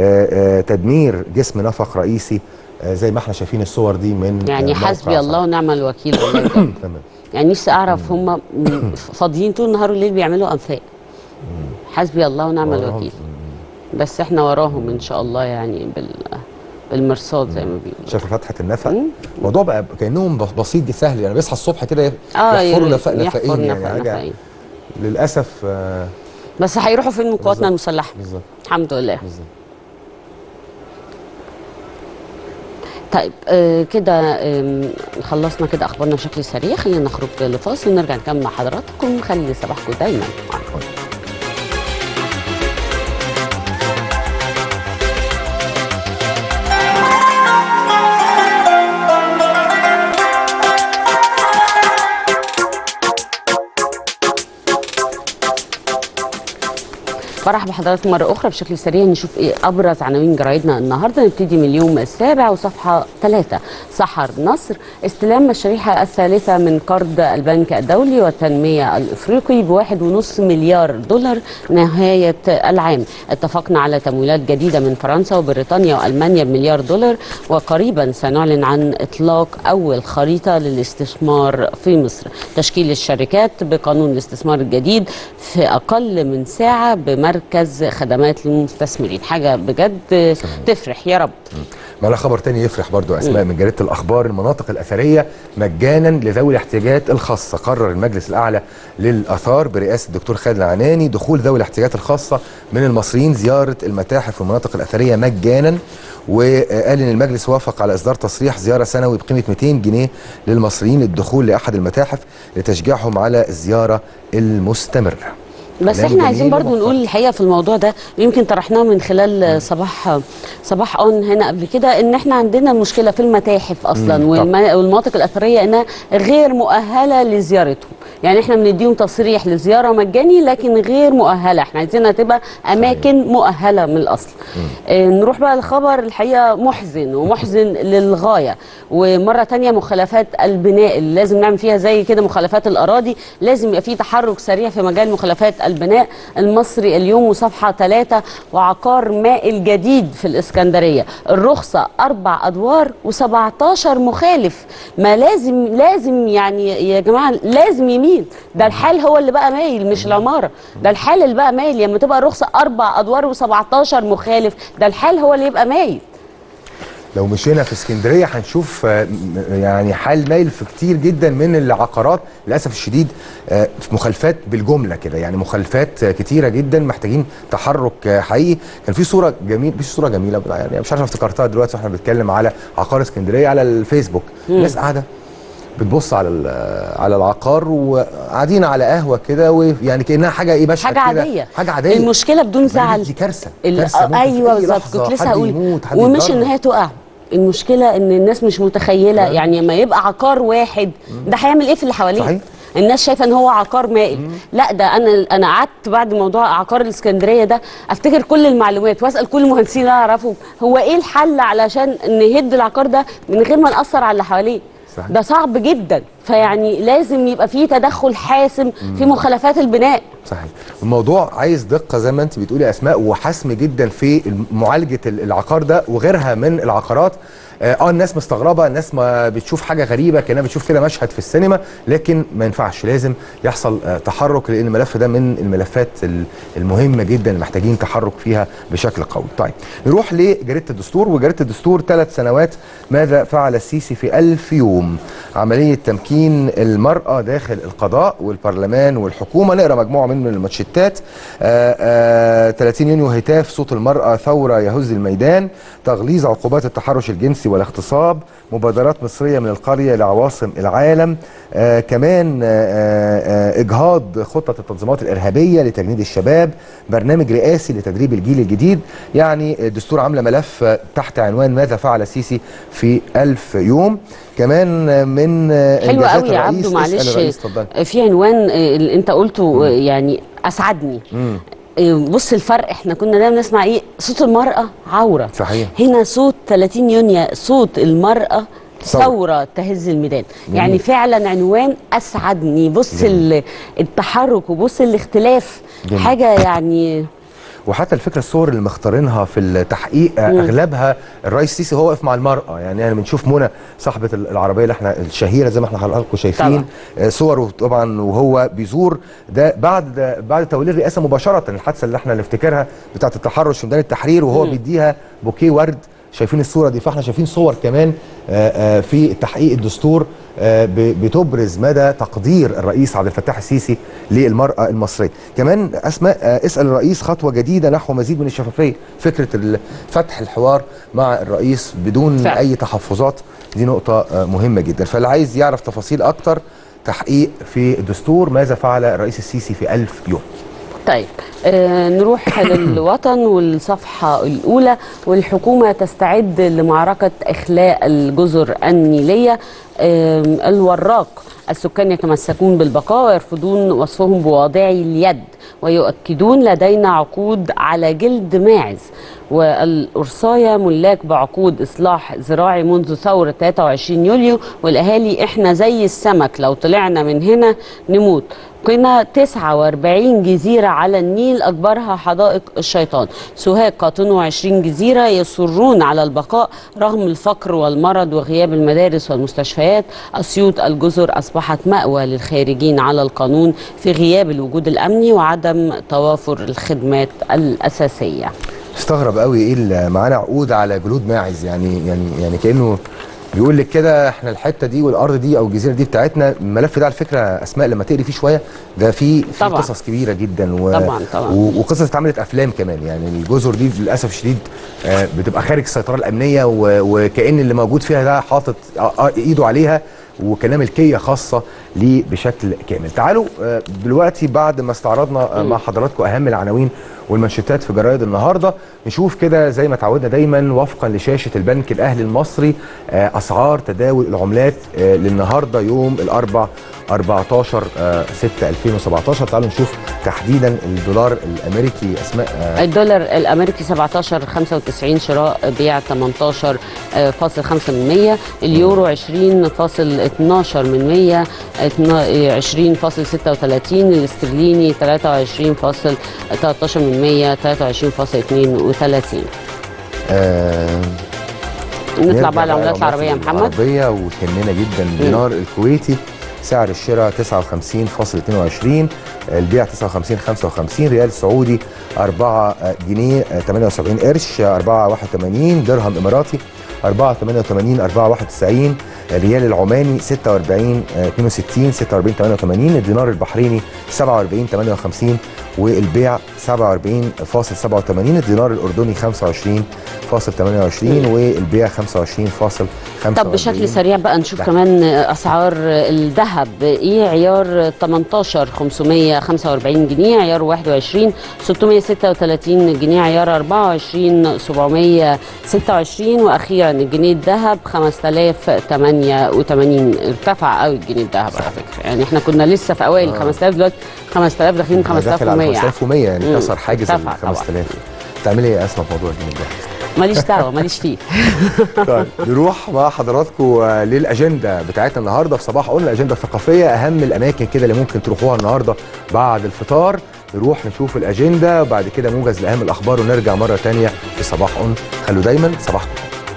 تدمير جسم نفق رئيسي زي ما احنا شايفين الصور دي من يعني حسبي الله ونعم الوكيل. تمام. يعني نفسي اعرف هم فاضيين طول النهار والليل بيعملوا انفاق. حسبي الله ونعم الوكيل. بس احنا وراهم ان شاء الله، يعني بالمرصاد زي ما بيقولوا. شايف فتحه النفق؟ الموضوع بقى كانهم بسيط سهل، يعني بيصحى الصبح كده يحفروا نفقين يعني للاسف. بس هيروحوا فين من قواتنا المسلحه؟ بالظبط. الحمد لله. بالظبط. طيب كده خلصنا كده اخبارنا بشكل سريع. خلينا نخرج لفاصل ونرجع نكمل مع حضراتكم. خلي صباحكم دايما معانا. برحب بحضراتكم مرة أخرى بشكل سريع. نشوف إيه أبرز عناوين جرايدنا النهاردة. نبتدي من اليوم السابع وصفحة 3. سحر نصر استلام الشريحة الثالثة من قرض البنك الدولي والتنمية الإفريقي ب1.5 مليار دولار نهاية العام. اتفقنا على تمويلات جديدة من فرنسا وبريطانيا وألمانيا بمليار دولار، وقريبا سنعلن عن إطلاق أول خريطة للاستثمار في مصر. تشكيل الشركات بقانون الاستثمار الجديد في أقل من ساعة بمركز خدمات للمستثمرين. حاجة بجد تفرح يا رب. معنا خبر تاني يفرح برضو أسماء من جريدة الأخبار. المناطق الأثرية مجانا لذوي الاحتياجات الخاصة. قرر المجلس الأعلى للآثار برئاسة الدكتور خالد العناني دخول ذوي الاحتياجات الخاصة من المصريين زيارة المتاحف والمناطق الأثرية مجانا. وقال ان المجلس وافق على اصدار تصريح زياره سنوي بقيمه 200 جنيه للمصريين للدخول لاحد المتاحف لتشجيعهم على الزياره المستمره. بس احنا عايزين برضو نقول الحقيقه في الموضوع ده، يمكن طرحناه من خلال صباح اون هنا قبل كده، ان احنا عندنا مشكله في المتاحف اصلا والمناطق الاثريه انها غير مؤهله لزيارتهم. يعني احنا بنديهم تصريح لزياره مجاني لكن غير مؤهله، احنا عايزينها تبقى اماكن مؤهله من الاصل. نروح بقى لخبر الحقيقه محزن ومحزن للغايه. ومره ثانيه مخالفات البناء اللي لازم نعمل فيها زي كده مخالفات الاراضي، لازم يبقى في تحرك سريع في مجال مخالفات البناء. المصري اليوم وصفحه 3. وعقار ماء الجديد في الاسكندريه، الرخصه 4 ادوار و17 مخالف. ما لازم يعني يا جماعه لازم يمين. ده الحال هو اللي بقى مايل مش العماره، ده الحال اللي بقى مايل. لما تبقى الرخصه 4 ادوار و17 مخالف، ده الحال هو اللي يبقى مايل. لو مشينا في اسكندريه هنشوف يعني حال مايل في كتير جدا من العقارات للاسف الشديد، في مخالفات بالجمله كده، يعني مخالفات كتيره جدا محتاجين تحرك حقيقي. كان في صوره جميله يعني مش عارف افتكرتها دلوقتي واحنا بنتكلم على عقار اسكندريه على الفيسبوك. الناس قاعده بتبص على العقار وقاعدين على قهوه كده، ويعني كانها حاجه ايه بشعه كده، حاجه عاديه. المشكله بدون زعل دي كارثه. ايوه بالظبط، كنت لسه هقول. ومش ان هي تقع، المشكله ان الناس مش متخيله يعني لما يبقى عقار واحد ده هيعمل ايه في اللي حواليه. صحيح. الناس شايفه ان هو عقار مائل. لا ده انا قعدت بعد موضوع عقار الاسكندريه ده افتكر كل المعلومات واسال كل المهندسين اللي اعرفهم هو ايه الحل علشان نهد العقار ده من غير ما ناثر على اللي حواليه. صحيح. ده صعب جدا، فيعني لازم يبقى فيه تدخل حاسم في مخالفات البناء. صحيح. الموضوع عايز دقه زي ما انت بتقولي اسماء، وحسم جدا في معالجه العقار ده وغيرها من العقارات. الناس مستغربه، الناس ما بتشوف حاجه غريبه كانها بتشوف كده مشهد في السينما، لكن ما ينفعش، لازم يحصل تحرك، لان الملف ده من الملفات المهمه جدا اللي محتاجين تحرك فيها بشكل قوي. طيب نروح لجريده الدستور. وجريده الدستور 3 سنوات ماذا فعل السيسي في 1000 يوم. عمليه تمكين المراه داخل القضاء والبرلمان والحكومه. نقرا مجموعه من الماتشيتات. 30 يونيو هتاف صوت المراه ثوره يهز الميدان. تغليظ عقوبات التحرش الجنسي والاغتصاب. مبادرات مصرية من القرية لعواصم العالم. كمان إجهاض خطة التنظيمات الإرهابية لتجنيد الشباب. برنامج رئاسي لتدريب الجيل الجديد. يعني الدستور عاملة ملف تحت عنوان ماذا فعل السيسي في 1000 يوم. كمان من حلو قوي يا عبدو، معلش في عنوان اللي انت قلته يعني أسعدني. بص الفرق، احنا كنا دايما نسمع ايه؟ صوت المرأة عورة. صحيح. هنا صوت 30 يونيو صوت المرأة ثورة تهز الميدان. يعني فعلا عنوان أسعدني. بص التحرك وبص الاختلاف. حاجة يعني. وحتى الفكره الصور اللي مختارينها في التحقيق اغلبها الرئيس السيسي هو واقف مع المراه. يعني بنشوف منى صاحبه العربيه اللي احنا الشهيره زي ما احنا حضراتكم شايفين صوره طبعا وهو بيزور ده بعد تولي الرئاسه مباشره. الحادثه اللي احنا نفتكرها بتاعه التحرش في ميدان التحرير وهو بيديها بوكيه ورد، شايفين الصوره دي. فاحنا شايفين صور كمان في تحقيق الدستور بتبرز مدى تقدير الرئيس عبد الفتاح السيسي للمرأة المصرية. كمان أسماء اسأل الرئيس خطوة جديدة نحو مزيد من الشفافية، فكرة فتح الحوار مع الرئيس بدون فعلا أي تحفظات، دي نقطة مهمة جدا. فاللي عايز يعرف تفاصيل أكتر تحقيق في الدستور ماذا فعل الرئيس السيسي في 1000 يوم. طيب نروح للوطن والصفحة الأولى. والحكومة تستعد لمعركة إخلاء الجزر النيلية. الوراق السكان يتمسكون بالبقاء ويرفضون وصفهم بواضعي اليد ويؤكدون لدينا عقود على جلد ماعز. والأرصاية ملاك بعقود إصلاح زراعي منذ ثورة 23 يوليو والأهالي إحنا زي السمك لو طلعنا من هنا نموت. قنا 49 جزيرة على النيل أكبرها حدائق الشيطان. سوهاج قاطنوا 20 جزيرة يصرون على البقاء رغم الفقر والمرض وغياب المدارس والمستشفيات. أسيوط الجزر أصبحت مأوى للخارجين على القانون في غياب الوجود الأمني وعدم توافر الخدمات الأساسية. استغرب قوي ايه اللي معانا عقود على جلود ماعز، يعني كأنه بيقول لك كده احنا الحته دي والارض دي او الجزيره دي بتاعتنا. الملف ده على فكره اسماء لما تقري فيه شويه ده في قصص كبيره جدا طبعا. وقصص اتعملت افلام كمان. يعني الجزر دي للاسف الشديد بتبقى خارج السيطره الامنيه وكأن اللي موجود فيها ده حاطط ايده عليها وكلها ملكيه خاصه ليه بشكل كامل. تعالوا دلوقتي بعد ما استعرضنا مع حضراتكم اهم العناوين والمنشطات في جرايد النهارده نشوف كده زي ما تعودنا دايما وفقا لشاشه البنك الاهلي المصري اسعار تداول العملات للنهارده يوم الاربعاء 14/6/2017. تعالوا نشوف تحديدا الدولار الامريكي اسماء. الدولار الامريكي 17.95 شراء بيع 18.5%. اليورو 20.12%. 20.36. الاسترليني 23.13%. 23.32. نطلع بقى العملات العربيه يا محمد. العربيه وتهمنا جدا. الدينار الكويتي سعر الشراء 59.22، البيع 59.55. ريال سعودي 4 جنيه 78 قرش 4.81. درهم اماراتي 4.88 4.91. الريال العماني 46.62 46.88. الدينار البحريني 47.58 والبيع 47.87. الدينار الاردني 25.28 والبيع 25.45. طب بشكل سريع بقى نشوف كمان اسعار الذهب. ايه عيار 18 545 جنيه، عيار 21 636 جنيه، عيار 24 726. واخيرا الجنيه الذهب 5088. ارتفع قوي الجنيه الذهب على فكره. يعني احنا كنا لسه في اوائل 5000 دلوقتي 5000 داخلين 5100 يعني كسر حاجز ال 5000. تعملي ايه يا اسماء في موضوع الجنيه الذهب؟ ماليش دعوه ماليش فيه. طيب نروح مع حضراتكم للاجنده بتاعتنا النهارده في صباح قلنا الاجنده الثقافيه. اهم الاماكن كده اللي ممكن تروحوها النهارده بعد الفطار. نروح نشوف الاجنده وبعد كده موجز لاهم الاخبار ونرجع مره ثانيه في صباح قلنا. خلوا دايما صباحكم.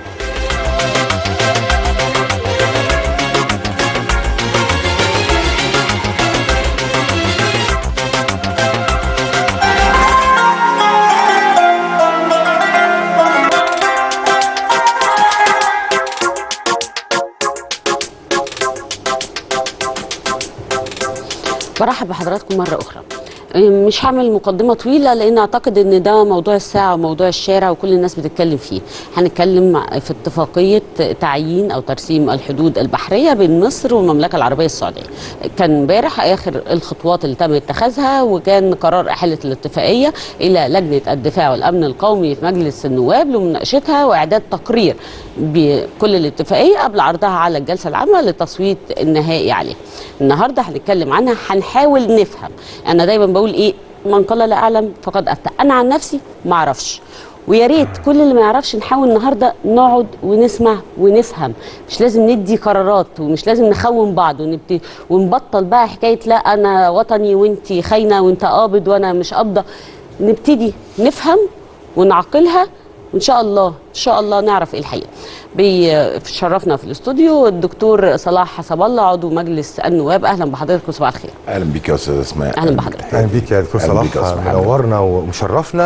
برحب بحضراتكم مرة أخرى. مش هعمل مقدمة طويلة لأن أعتقد أن ده موضوع الساعة وموضوع الشارع وكل الناس بتتكلم فيه. هنتكلم في اتفاقية تعيين أو ترسيم الحدود البحرية بين مصر والمملكة العربية السعودية. كان امبارح آخر الخطوات اللي تم اتخاذها وكان قرار إحالة الاتفاقية إلى لجنة الدفاع والأمن القومي في مجلس النواب لمناقشتها وإعداد تقرير بكل الاتفاقية قبل عرضها على الجلسة العامة للتصويت النهائي عليها. النهارده هنتكلم عنها، هنحاول نفهم. انا دايما بقول ايه، من قال لا اعلم فقد افتى. انا عن نفسي ما اعرفش، ويا ريت كل اللي ما يعرفش نحاول النهارده نقعد ونسمع ونفهم. مش لازم ندي قرارات ومش لازم نخون بعض ونبطل بقى حكايه لا انا وطني وانت خاينه وانت قابض وانا مش قابضه. نبتدي نفهم ونعقلها وان شاء الله نعرف ايه الحقيقه. بيشرفنا في الاستوديو الدكتور صلاح حسب الله عضو مجلس النواب. اهلا بحضرتك وصباح الخير. اهلا بيك يا استاذ اسماء. اهلا بحضرتك. اهلا بيك يا دكتور صلاح، منورنا ومشرفنا.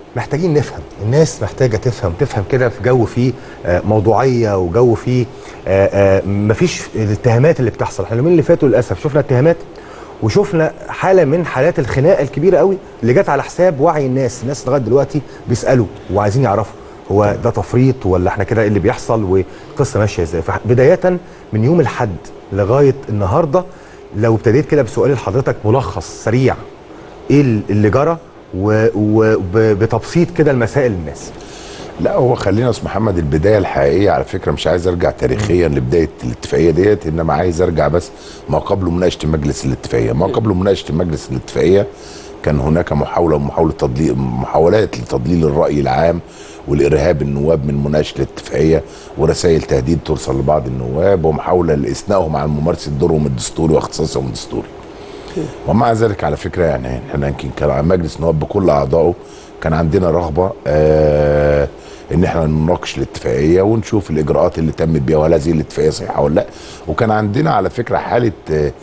محتاجين نفهم، الناس محتاجه تفهم كده في جو فيه موضوعيه وجو فيه مفيش الاتهامات اللي بتحصل. احنا اليومين اللي فاتوا للاسف شفنا اتهامات وشفنا حاله من حالات الخناقه الكبيره قوي اللي جت على حساب وعي الناس لغايه دلوقتي بيسالوا وعايزين يعرفوا هو ده تفريط ولا احنا كده ايه اللي بيحصل والقصه ماشيه ازاي. فبدايه من يوم الاحد لغايه النهارده لو ابتديت كده بسؤال لحضرتك ملخص سريع ايه اللي جرى وبتبسيط كده المسائل للناس. لا هو خلينا يا استاذ محمد البدايه الحقيقيه على فكره مش عايز ارجع تاريخيا لبدايه الاتفاقيه ديت، انما عايز ارجع بس ما قبل مناقشه مجلس الاتفاقيه. ما قبل مناقشه مجلس الاتفاقيه كان هناك محاولات لتضليل الراي العام والارهاب النواب من مناقشه الاتفاقيه ورسائل تهديد ترسل لبعض النواب ومحاوله لاثنائهم عن ممارسه دورهم الدستوري واختصاصهم الدستوري. ومع ذلك على فكره يعني احنا يمكن كان مجلس النواب بكل اعضائه كان عندنا رغبه ان احنا نناقش الاتفاقيه ونشوف الاجراءات اللي تمت بيها وهل هذه الاتفاقيه صحيحه ولا لا. وكان عندنا على فكره حاله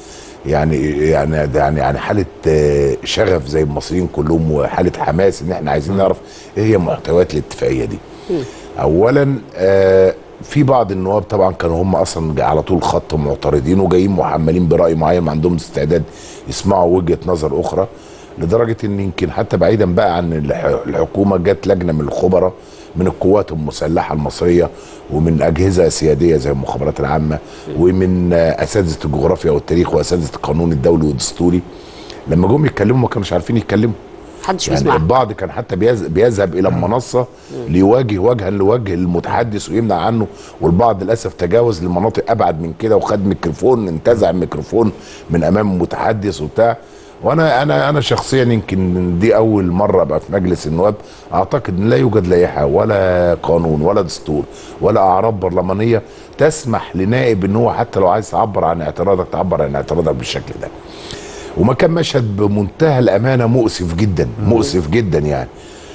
يعني حاله شغف زي المصريين كلهم وحاله حماس ان احنا عايزين نعرف ايه هي محتويات الاتفاقيه دي. اولا في بعض النواب طبعا كانوا هم اصلا على طول خط معترضين وجايين محملين براي معين ما عندهم استعداد يسمعوا وجهه نظر اخرى، لدرجه ان يمكن حتى بعيدا بقى عن الحكومه جت لجنه من الخبراء من القوات المسلحه المصريه ومن اجهزه سياديه زي المخابرات العامه ومن اساتذه الجغرافيا والتاريخ واساتذه القانون الدولي والدستوري. لما جم يتكلموا ما كانوش عارفين يتكلموا، محدش يعني بيسمع. البعض كان حتى بيذهب الى المنصه ليواجه وجها لوجه المتحدث ويمنع عنه، والبعض للاسف تجاوز لمناطق ابعد من كده وخد ميكروفون انتزع الميكروفون من امام المتحدث وبتاع. وانا شخصيا يمكن دي اول مره ابقى في مجلس النواب، اعتقد ان لا يوجد لائحه ولا قانون ولا دستور ولا اعراف برلمانيه تسمح لنائب ان هو حتى لو عايز تعبر عن اعتراضك تعبر عن اعتراضك بالشكل ده. وما كان مشهد بمنتهى الامانه مؤسف جدا مؤسف جدا يعني.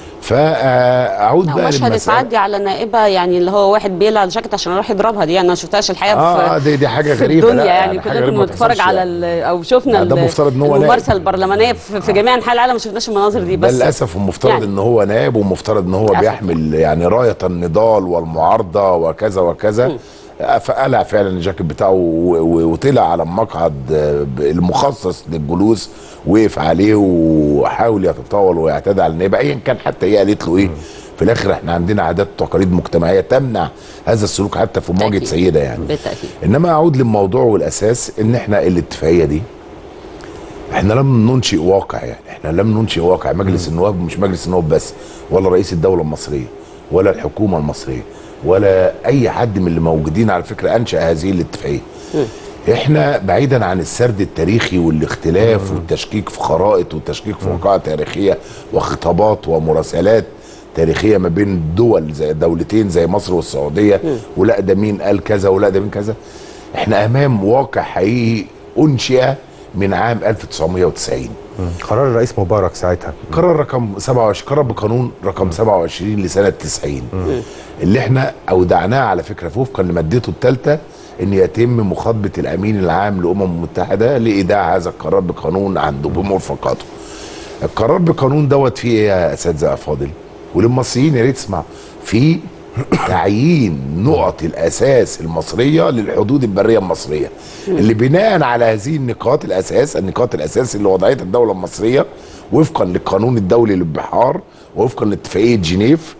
فاعود بقى مشهد اتعدي على نائبه يعني اللي هو واحد بيقلع الجاكيت عشان يروح يضربها دي، يعني ما شفتهاش الحقيقه دي حاجه في غريبه الدنيا يعني كلنا كنا بنتفرج على او شفنا الممارسه البرلمانيه في جميع انحاء العالم، ما شفناش المناظر دي. بس للاسف المفترض يعني ان هو نائب ومفترض ان هو بيحمل يعني رايه النضال والمعارضه وكذا وكذا، فقلع فعلا الجاكيت بتاعه وطلع على المقعد المخصص للجلوس وقف عليه وحاول يتطاول ويعتدي على النائب ايا كان حتى هي قالت له ايه. في الاخر احنا عندنا عادات وتقاليد مجتمعيه تمنع هذا السلوك حتى في مواجهه سيده يعني. بالتأكيد. انما اعود للموضوع والاساس ان احنا الاتفاقيه دي احنا لم ننشئ واقع، يعني احنا لم ننشئ واقع. مجلس النواب مش مجلس النواب بس ولا رئيس الدوله المصريه ولا الحكومه المصريه ولا اي حد من اللي موجودين على فكره انشا هذه الاتفاقيه. احنا بعيدا عن السرد التاريخي والاختلاف والتشكيك في خرائط والتشكيك في وقائع تاريخيه وخطابات ومراسلات تاريخيه ما بين دول زي دولتين زي مصر والسعوديه ولا ده مين قال كذا ولا ده مين كذا، احنا امام واقع حقيقي انشئ من عام 1990. قرار الرئيس مبارك ساعتها قرار رقم 27 قرار بقانون رقم 27 لسنه 90 اللي احنا اودعناه على فكره وفقا لمادته الثالثه ان يتم مخاطبه الامين العام للامم المتحده لايداع هذا القرار بقانون عنده بمرفقاته. القرار بقانون دوت فيه ايه يا اساتذه افاضل وللمصريين يا ريت تسمعوا، في تعيين نقط الاساس المصريه للحدود البريه المصريه اللي بناء على هذه النقاط الاساس اللي وضعتها الدوله المصريه وفقا للقانون الدولي للبحار ووفقا لاتفاقيه جنيف.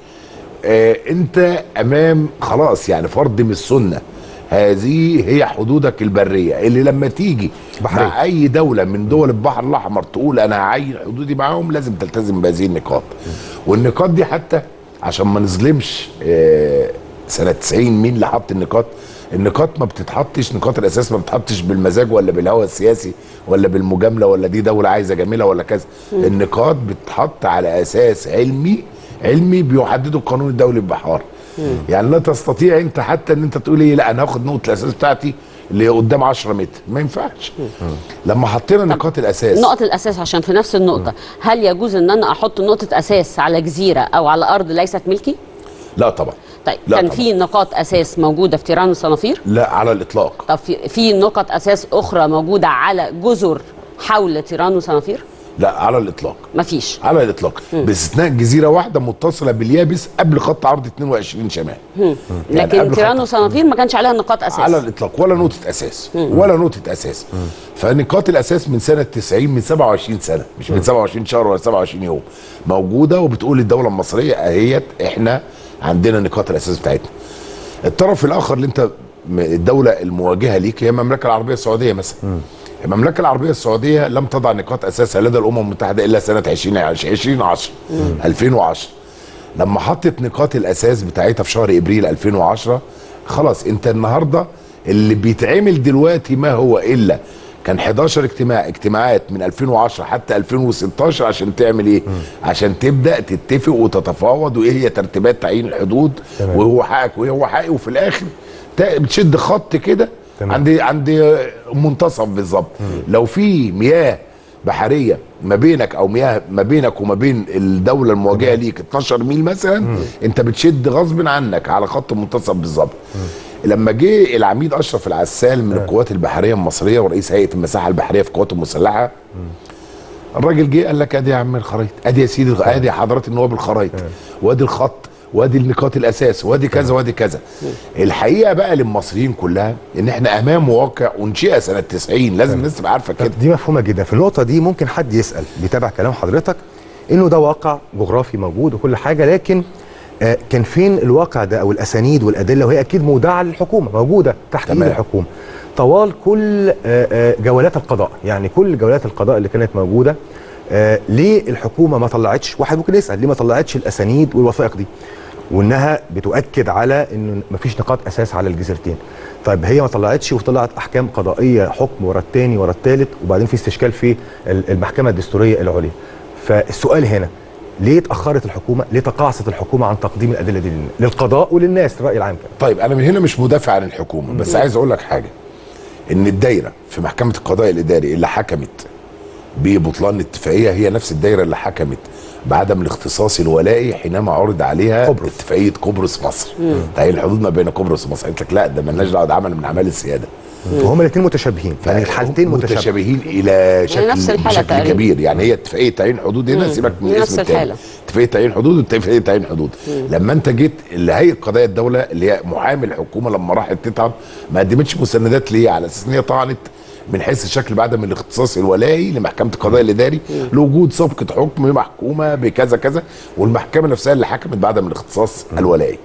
انت امام خلاص يعني فرض من السنه، هذه هي حدودك البريه اللي لما تيجي مع اي دوله من دول البحر الاحمر تقول انا هعين حدودي معاهم لازم تلتزم بهذه النقاط. والنقاط دي حتى عشان ما نظلمش سنه 90 مين اللي حط النقاط ما بتتحطش، نقاط الاساس ما بتتحطش بالمزاج ولا بالهوى السياسي ولا بالمجامله ولا دي دوله عايزه جميله ولا كذا. النقاط بتتحط على اساس علمي بيحدده القانون الدولي للبحار. يعني لا تستطيع انت حتى ان انت تقول ايه لا انا هاخد نقطه الاساس بتاعتي اللي قدام 10 متر، ما ينفعش. لما حطينا نقاط الاساس نقط الاساس عشان في نفس النقطه، هل يجوز ان انا احط نقطه اساس على جزيره او على ارض ليست ملكي؟ لا طبعا. طيب كان في نقاط اساس موجوده في تيران وصنافير؟ لا على الاطلاق. طب في نقط اساس اخرى موجوده على جزر حول تيران وصنافير؟ لا على الاطلاق مفيش على الاطلاق باستثناء جزيره واحده متصله باليابس قبل خط عرض 22 شمال. يعني لكن تيران وصنافير ما كانش عليها نقاط اساس على الاطلاق ولا نقطه اساس ولا نقطه اساس. فنقاط الاساس من سنه 90 من 27 سنه مش من 27 شهر ولا 27 يوم موجوده، وبتقول الدوله المصريه اهيت احنا عندنا نقاط الاساس بتاعتنا. الطرف الاخر اللي انت الدوله المواجهه ليك هي المملكه العربيه السعوديه مثلا. المملكه العربيه السعوديه لم تضع نقاط اساسها لدى الامم المتحده الا سنه 2010 لما حطت نقاط الاساس بتاعتها في شهر ابريل 2010. خلاص انت النهارده اللي بيتعمل دلوقتي ما هو الا كان 11 اجتماعات من 2010 حتى 2016 عشان تعمل ايه؟ عشان تبدا تتفق وتتفاوض وايه هي ترتيبات تعيين الحدود وهو حقك وهو حقي، وفي الاخر بتشد خط كده عند منتصف بالظبط. لو في مياه بحريه ما بينك او مياه ما بينك وما بين الدوله المواجهه ليك 12 ميل مثلا، انت بتشد غصب عنك على خط منتصف بالظبط. لما جه العميد اشرف العسال من القوات البحريه المصريه ورئيس هيئه المساحه البحريه في القوات المسلحه، الراجل جه قال لك ادي يا عم الخرايط، ادي يا سيدي ادي حضرات النواب الخرايط، وادي الخط، وادي النقاط الاساس، وادي كذا وادي كذا. الحقيقه بقى للمصريين كلها ان احنا امام واقع انشئ سنه 90، لازم الناس تبقى عارفه كده. دي مفهومه جدا. في النقطه دي ممكن حد يسال بيتابع كلام حضرتك انه ده واقع جغرافي موجود وكل حاجه، لكن كان فين الواقع ده او الاسانيد والادله؟ وهي اكيد مودعه للحكومه، موجوده تحت ايد الحكومه طوال كل جولات القضاء. يعني كل جولات القضاء اللي كانت موجوده، ليه الحكومه ما طلعتش؟ واحد ممكن يسال ليه ما طلعتش الاسانيد والوثائق دي وانها بتؤكد على انه ما فيش نقاط اساس على الجزيرتين. طيب هي ما طلعتش وطلعت احكام قضائيه حكم ورا الثاني ورا الثالث، وبعدين في استشكال في المحكمه الدستوريه العليا. فالسؤال هنا ليه اتاخرت الحكومه؟ ليه تقاعست الحكومه عن تقديم الادله دي للقضاء وللناس الراي العام كمان؟ طيب انا من هنا مش مدافع عن الحكومه، بس عايز اقول لك حاجه، ان الدايره في محكمه القضاء الاداري اللي حكمت ببطلان الاتفاقيه هي نفس الدايره اللي حكمت بعدم الاختصاص الولائي حينما عرض عليها اتفاقيه قبرص مصر. تعيين الحدود ما بين قبرص ومصر، قالت لك لا ده مالناش دعوه، ده عمل من اعمال السياده. وهما الاثنين متشابهين، يعني الحالتين متشابهين الى شكل كبير. يعني هي اتفاقيه تعيين حدود هنا، سيبك من الاسم الثاني، اتفاقيه تعيين حدود واتفاقيه تعيين حدود. لما انت جيت لهيئه قضايا الدوله اللي هي محامي الحكومه لما راحت تتعب ما قدمتش مسندات ليه؟ على اساس ان هي طعنت من حيث الشكل بعدم الاختصاص الولائي لمحكمه القضاء الاداري لوجود سابقه حكم محكومه بكذا كذا، والمحكمه نفسها اللي حكمت بعدم الاختصاص الولائي.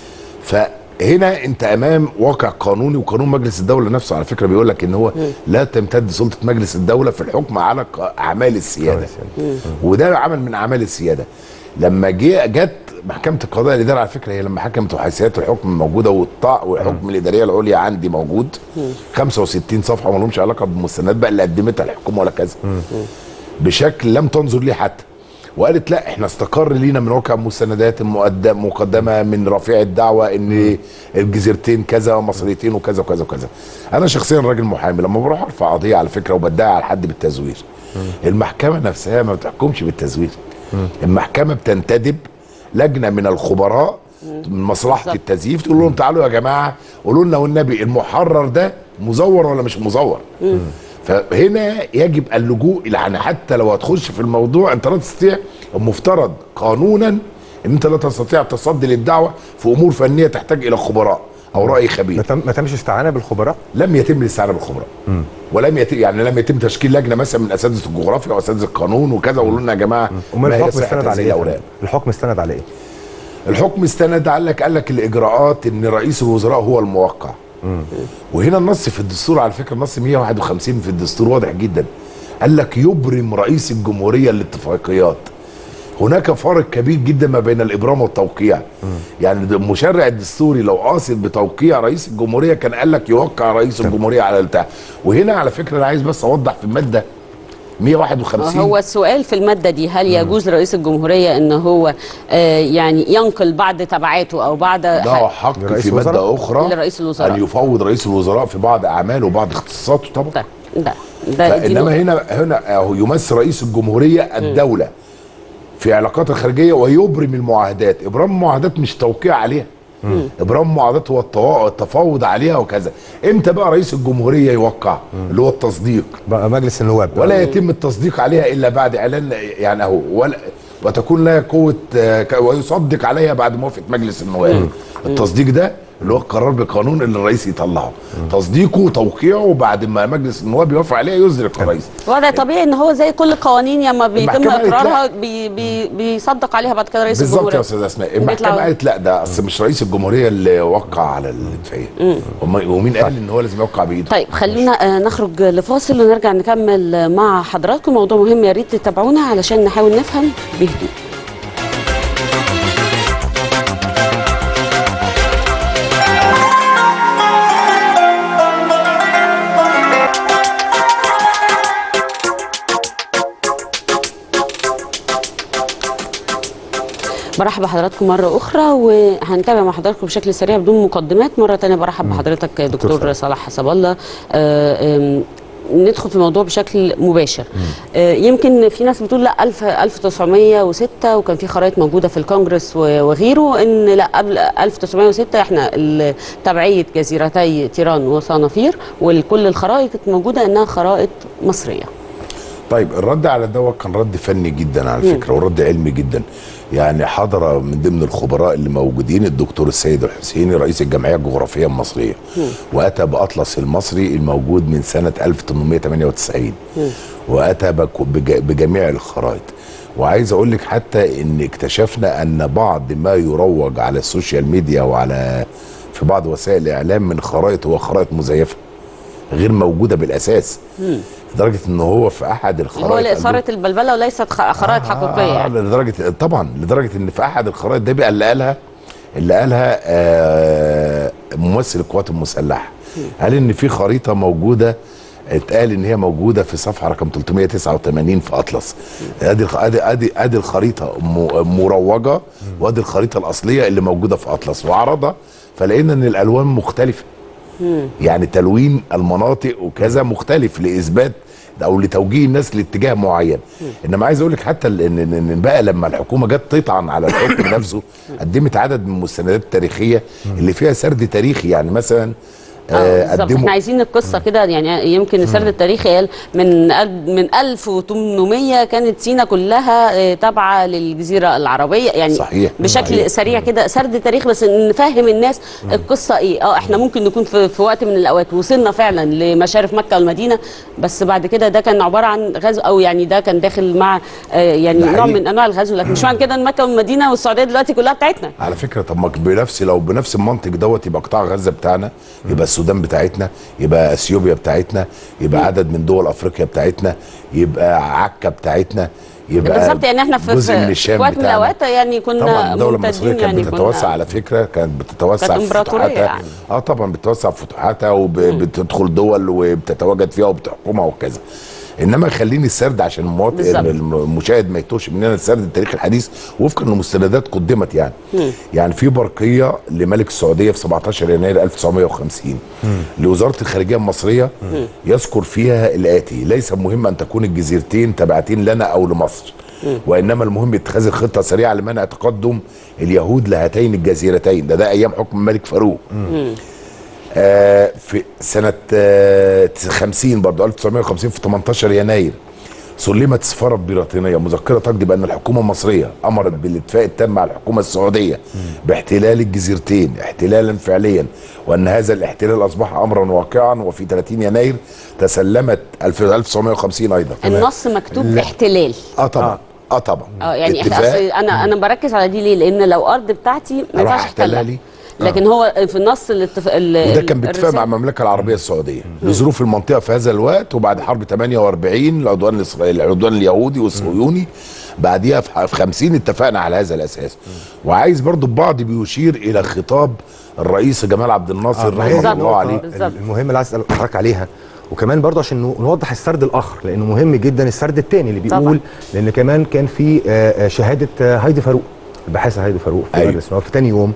فهنا انت امام واقع قانوني، وقانون مجلس الدوله نفسه على فكره بيقول لك ان هو لا تمتد سلطه مجلس الدوله في الحكم على اعمال السياده، وده عمل من اعمال السياده. لما جت محكمه القضاء الاداري على فكره هي لما حكمت وحيثيات الحكم موجوده والحكم الاداريه العليا عندي موجود 65 صفحه ما لهمش علاقه بالمستندات بقى اللي قدمتها الحكومه ولا كذا، بشكل لم تنظر ليه حتى، وقالت لا احنا استقر لينا من واقع المستندات مقدمه من رفيع الدعوه ان الجزيرتين كذا ومصريتين وكذا وكذا وكذا. انا شخصيا راجل محامي لما بروح ارفع قضيه على فكره وبدعي على حد بالتزوير، المحكمه نفسها ما بتحكمش بالتزوير. المحكمه بتنتدب لجنه من الخبراء من مصلحه التزييف تقول لهم تعالوا يا جماعه قولوا لنا والنبي المحرر ده مزور ولا مش مزور. فهنا يجب اللجوء الى، يعني حتى لو هتخش في الموضوع انت لا تستطيع، المفترض قانونا ان انت لا تستطيع تصدي للدعوه في امور فنيه تحتاج الى خبراء او راي خبير. ما تمش استعانه بالخبراء؟ لم يتم الاستعانه بالخبراء. ولم يتم، يعني لم يتم تشكيل لجنه مثلا من اساتذه الجغرافيا واساتذه القانون وكذا وقولوا لنا يا جماعه امال الحكم استند على ايه؟ الحكم استند على ايه؟ الحكم استند قال لك الاجراءات ان رئيس الوزراء هو الموقع. وهنا النص في الدستور على فكره النص 151 في الدستور واضح جدا، قال لك يبرم رئيس الجمهوريه الاتفاقيات. هناك فرق كبير جدا ما بين الابرام والتوقيع. يعني المشرع الدستوري لو قاصد بتوقيع رئيس الجمهوريه كان قال لك يوقع رئيس الجمهوريه على البتاع. وهنا على فكره انا عايز بس اوضح في الماده 151 هو السؤال في الماده دي هل يجوز لرئيس الجمهوريه ان هو يعني ينقل بعض تبعاته او بعض ده حق في ماده اخرى لرئيس الوزراء ان يفوض رئيس الوزراء في بعض اعماله وبعض اختصاصاته طبعا. ده انما هنا يمثل رئيس الجمهوريه الدوله في علاقاتها الخارجيه ويبرم المعاهدات. ابرام المعاهدات مش توقيع عليها، ابرام المعاهدات هو التفاوض عليها وكذا. امتى بقى رئيس الجمهوريه يوقع؟ اللي هو التصديق بقى مجلس النواب، ولا يتم التصديق عليها الا بعد اعلان يعني اهو، ولا وتكون لها قوه ويصدق عليها بعد موافقه مجلس النواب. التصديق ده اللي هو القرار بقانون اللي الرئيس يطلعه، تصديقه وتوقيعه بعد ما مجلس النواب يوافق عليه يصدر الرئيس. وضع طبيعي ان هو زي كل القوانين لما بيتم اقرارها بيصدق عليها بعد كده رئيس الجمهوريه. بالظبط يا استاذ اسماء. المحكمه قالت لا، ده اصل مش رئيس الجمهوريه اللي وقع على الاتفاقيه، ومين قال ان هو لازم يوقع بايده؟ طيب خلونا نخرج لفاصل ونرجع نكمل مع حضراتكم. موضوع مهم يا ريت تتابعونا علشان نحاول نفهم بهدوء. برحب بحضراتكم مرة أخرى، وهنتابع مع حضراتكم بشكل سريع بدون مقدمات. مرة تانية برحب بحضرتك دكتور صلاح حسب الله. ندخل في الموضوع بشكل مباشر. يمكن في ناس بتقول لا 1906 وكان في خرائط موجودة في الكونجرس وغيره، ان لا قبل 1906 احنا تبعية جزيرتي تيران وصنافير، وكل الخرائط كانت موجودة انها خرائط مصرية. طيب الرد على ده كان رد فني جدا على فكرة، ورد علمي جدا. يعني حضر من ضمن الخبراء اللي موجودين الدكتور السيد الحسيني رئيس الجمعية الجغرافية المصرية، وأتى بأطلس المصري الموجود من سنة 1898، وأتى بجميع الخرائط. وعايز أقول لك حتى إن اكتشفنا أن بعض ما يروج على السوشيال ميديا وعلى في بعض وسائل الإعلام من خرائط هو خرائط مزيفة غير موجودة بالأساس، لدرجه ان هو في احد الخرائط هو لإثارة البلبله وليست خرائط حقيقيه يعني. لدرجه طبعا لدرجه ان في احد الخرائط ده بقى اللي قالها ممثل القوات المسلحه، قال ان في خريطه موجوده، اتقال ان هي موجوده في صفحه رقم 389 في اطلس. ادي الخريطه مروجه، وادي الخريطه الاصليه اللي موجوده في اطلس، وعرضها فلقينا ان الالوان مختلفه. يعني تلوين المناطق وكذا مختلف لاثبات او لتوجيه الناس لاتجاه معين. انما عايز اقول لك حتى ان بقى لما الحكومه جت تطعن على الحكم نفسه قدمت عدد من المستندات التاريخيه اللي فيها سرد تاريخي. يعني مثلا بالظبط احنا عايزين القصه كده، يعني يمكن السرد التاريخي قال من 1800 كانت سينا كلها تابعه للجزيره العربيه، يعني صحيح. بشكل صحيح. سريع كده سرد تاريخ، بس نفهم الناس القصه ايه. احنا ممكن نكون في وقت من الاوقات وصلنا فعلا لمشارف مكه والمدينه، بس بعد كده ده كان عباره عن غزو، او يعني ده كان داخل مع يعني نوع من انواع الغزو، لكن مش معنى كده ان مكه والمدينه والسعوديه دلوقتي كلها بتاعتنا. على فكره طب ما بنفس المنطق يبقى قطاع غزه بتاعنا، يبقى السودان بتاعتنا، يبقى اثيوبيا بتاعتنا، يبقى عدد من دول افريقيا بتاعتنا، يبقى عكا بتاعتنا، يبقى بالظبط. يعني احنا في وقت من الاوقات يعني كنا طبعا الدوله المصريه كانت يعني بتتوسع على فكره، كانت بتتوسع في فتوحاتها يعني. طبعا بتتوسع في فتوحاتها وبتدخل دول وبتتواجد فيها وبتحكمها وكذا. انما خليني السرد عشان المشاهد ما يتوهش مننا السرد التاريخي الحديث وفقا لمستندات قدمت يعني. يعني في برقيه لملك السعوديه في 17 يناير 1950 لوزاره الخارجيه المصريه يذكر فيها الاتي: ليس مهم ان تكون الجزيرتين تابعتين لنا او لمصر، وانما المهم اتخاذ الخطه سريعه لمنع تقدم اليهود لهاتين الجزيرتين. ده ايام حكم الملك فاروق. في سنة 50 برضه 1950 في 18 يناير سلمت السفارة البريطانية مذكرة تقضي بأن الحكومة المصرية أمرت بالاتفاق التام مع الحكومة السعودية باحتلال الجزيرتين احتلالا فعليا، وأن هذا الاحتلال أصبح أمرا واقعا. وفي 30 يناير تسلمت 1950 أيضا. النص مكتوب احتلال. طبعا. طبعا. يعني انا بركز على دي ليه؟ لأن لو أرض بتاعتي ما ينفعش احتلها، لكن هو في النص وده كان باتفاق مع المملكه العربيه السعوديه لظروف المنطقه في هذا الوقت، وبعد حرب 48 العدوان اليهودي والصهيوني بعديها في 50 اتفقنا على هذا الاساس. وعايز برضو البعض بيشير الى خطاب الرئيس جمال عبد الناصر رحمه الله عليه. المهم اللي عايز اسال حضرتك عليها، وكمان برضه عشان نوضح السرد الاخر لانه مهم جدا، السرد الثاني اللي بيقول طبعا. لان كمان كان في شهاده هايدي فاروق، الباحثه هايدي فاروق في مجلس النواب في ثاني يوم،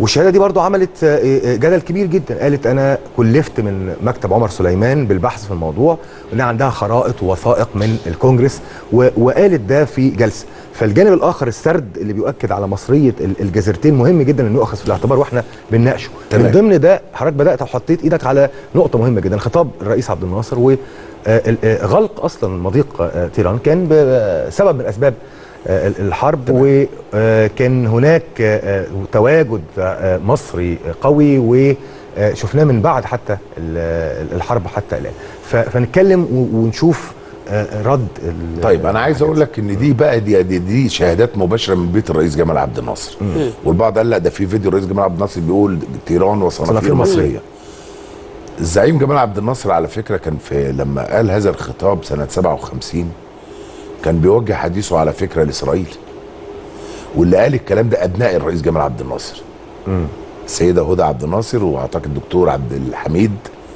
والشهاده دي برضو عملت جدل كبير جدا. قالت انا كلفت من مكتب عمر سليمان بالبحث في الموضوع، وانها عندها خرائط ووثائق من الكونجرس، وقالت ده في جلسه. فالجانب الاخر السرد اللي بيؤكد على مصريه الجزيرتين مهم جدا انه يؤخذ في الاعتبار واحنا بنناقشه. من ضمن ده حضرتك بدات وحطيت ايدك على نقطه مهمه جدا، خطاب الرئيس عبد الناصر وغلق اصلا مضيق طيران كان بسبب من اسباب الحرب، وكان هناك تواجد مصري قوي وشفناه من بعد حتى الحرب حتى الان. فنتكلم ونشوف رد. طيب انا عايز اقول لك ان دي بقى دي شهادات مباشره من بيت الرئيس جمال عبد الناصر. والبعض قال لا ده في فيديو الرئيس جمال عبد الناصر بيقول طيران وصنافير مصريه. الزعيم جمال عبد الناصر على فكره كان في لما قال هذا الخطاب سنه 57 كان بيوجه حديثه على فكره لاسرائيل، واللي قال الكلام ده ابناء الرئيس جمال عبد الناصر. السيده هدى عبد الناصر واعتقد الدكتور عبد الحميد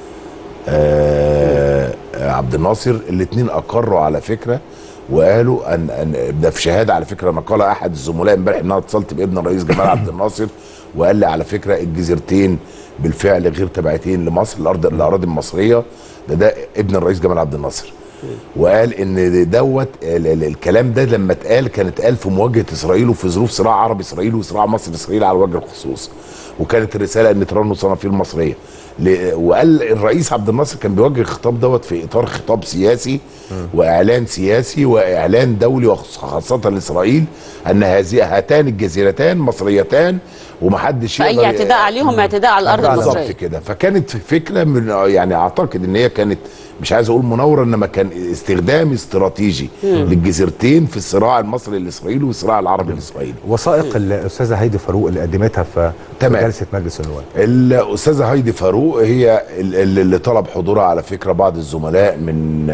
عبد الناصر، الاثنين اقروا على فكره وقالوا ان ده في شهاده على فكره. انا قال احد الزملاء امبارح ان انا اتصلت بابن الرئيس جمال عبد الناصر وقال لي على فكره الجزيرتين بالفعل غير تبعتين لمصر، الاراضي المصريه. ده ابن الرئيس جمال عبد الناصر، وقال ان دوت الكلام ده لما اتقال كان اتقال في مواجهه اسرائيل وفي ظروف صراع عربي اسرائيلي وصراع مصر اسرائيل على وجه الخصوص، وكانت الرساله ان طيران وصنافير مصريه. وقال الرئيس عبد الناصر كان بيوجه الخطاب دوت في اطار خطاب سياسي واعلان سياسي واعلان دولي وخاصه لاسرائيل ان هاتان الجزيرتان مصريتان ومحدش يقدر فاي اعتداء عليهم اعتداء على الارض المصريه. بالظبط كده. فكانت فكره من يعني اعتقد ان هي كانت مش عايز اقول مناوره، انما كان استخدام استراتيجي للجزيرتين في الصراع المصري الاسرائيلي والصراع العربي الاسرائيلي. وثائق الاستاذه هايدي فاروق اللي قدمتها في جلسه مجلس النواب. الاستاذه هايدي فاروق هي اللي طلب حضورها على فكره بعض الزملاء من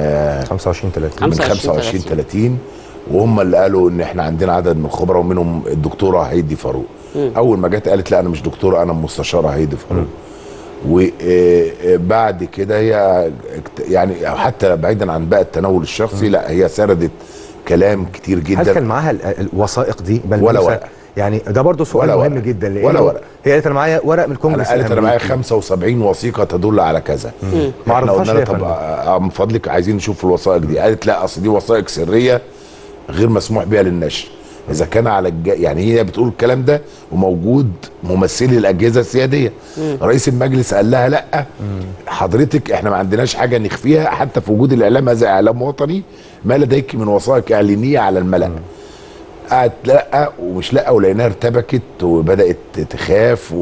25 وهم اللي قالوا ان احنا عندنا عدد من الخبراء ومنهم الدكتوره هايدي فاروق. اول ما جت قالت لا انا مش دكتوره انا مستشاره هايدي فاروق. وبعد كده هي يعني حتى بعيدا عن بقى التناول الشخصي لا هي سردت كلام كتير جدا. هل كان معاها الوثائق دي ولا ورقه؟ يعني ده برضو سؤال مهم جدا، لان ولا ورقه. هي قالت انا معايا ورق من الكونجرس قالت انا معايا 75 وثيقه تدل على كذا. ما عرفناش. طب من فضلك عايزين نشوف الوثائق دي. قالت لا اصل دي وثائق سريه غير مسموح بها للنشر. اذا كان على يعني هي بتقول الكلام ده وموجود ممثلي الاجهزه السياديه. رئيس المجلس قال لها لا حضرتك احنا ما عندناش حاجه نخفيها حتى في وجود الاعلام، هذا اعلام وطني، ما لديك من وثائق اعلانيه على الملأ. قالت لا ومش لا، ولقيناها ارتبكت وبدات تخاف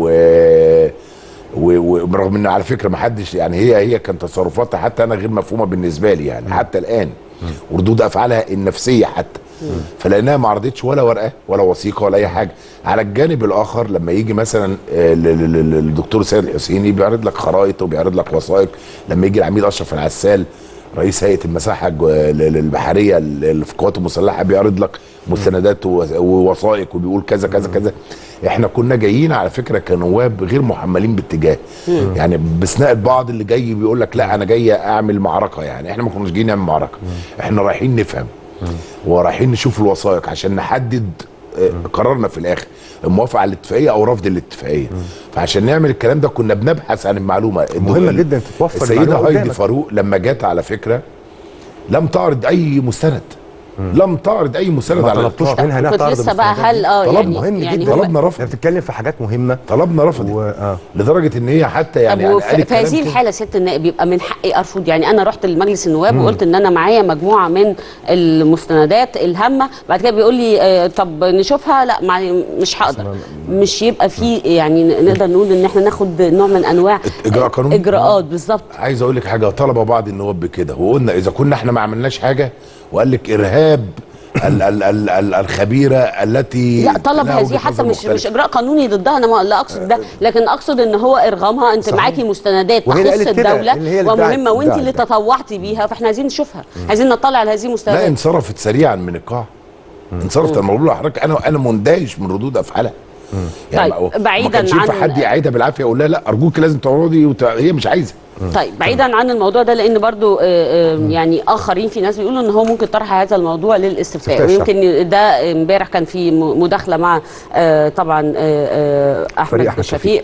وبرغم ان على فكره ما حدش يعني هي كان تصرفاتها حتى انا غير مفهومه بالنسبه لي يعني حتى الان، وردود افعالها النفسيه حتى. فلانها ما عرضتش ولا ورقه ولا وثيقه ولا اي حاجه. على الجانب الاخر لما يجي مثلا الدكتور سيد الحسيني بيعرض لك خرائط وبيعرض لك وثائق، لما يجي العميد اشرف العسال رئيس هيئه المساحه البحريه اللي في القوات المسلحه بيعرض لك مستندات ووثائق وبيقول كذا كذا كذا. احنا كنا جايين على فكره كنواب غير محملين باتجاه، يعني باستثناء البعض اللي جاي بيقول لك لا انا جاي اعمل معركه. يعني احنا ما كناش جايين نعمل معركه، احنا رايحين نفهم ورايحين نشوف الوثائق عشان نحدد قرارنا في الاخر الموافقه على الاتفاقيه او رفض الاتفاقيه. فعشان نعمل الكلام ده كنا بنبحث عن المعلومه مهمه جدا تتوفر. السيده هايدي فاروق لما جت على فكره لم تعرض اي مستند، لم تعرض اي مستند على طلبتوش منها انها تعرض. لسه بقى هل طلب مهم جدا، طلبنا رفض. بتتكلم في حاجات مهمه طلبنا رفض لدرجه ان هي حتى يعني في هذه الحاله سياده النائب بيبقى من حقي ارفض. يعني انا رحت لمجلس النواب وقلت ان انا معايا مجموعه من المستندات الهامه، بعد كده بيقول لي طب نشوفها، لا مش هقدر. مش يبقى في يعني نقدر نقول ان احنا ناخد نوع من انواع اجراء قانوني، اجراءات بالظبط. عايز اقول لك حاجه، طلب بعض النواب بكده وقلنا اذا كنا احنا ما عملناش حاجه، وقال لك ارهاب الخبيره التي لا طلب هذه حتى مش اجراء قانوني ضدها، انا لا اقصد ده، لكن اقصد ان هو ارغامها. انت معاكي مستندات تخص الدوله ومهمه وانت اللي تطوعتي بيها، فاحنا عايزين نشوفها، عايزين نطلع على هذه المستندات. لا انصرفت سريعا من القاعه، انصرفت. انا بقول لحضرتك انا مندهش من ردود افعالها. يعني طيب بعيدا ما كانش ينفع حد يعيدها بالعافيه يقول لها لا ارجوك لازم تقعدي هي مش عايزه. طيب بعيدا عن الموضوع ده، لان برضو يعني اخرين في ناس بيقولوا ان هو ممكن طرح هذا الموضوع للاستفتاء، ويمكن ده امبارح كان في مداخله مع طبعا احمد شفيق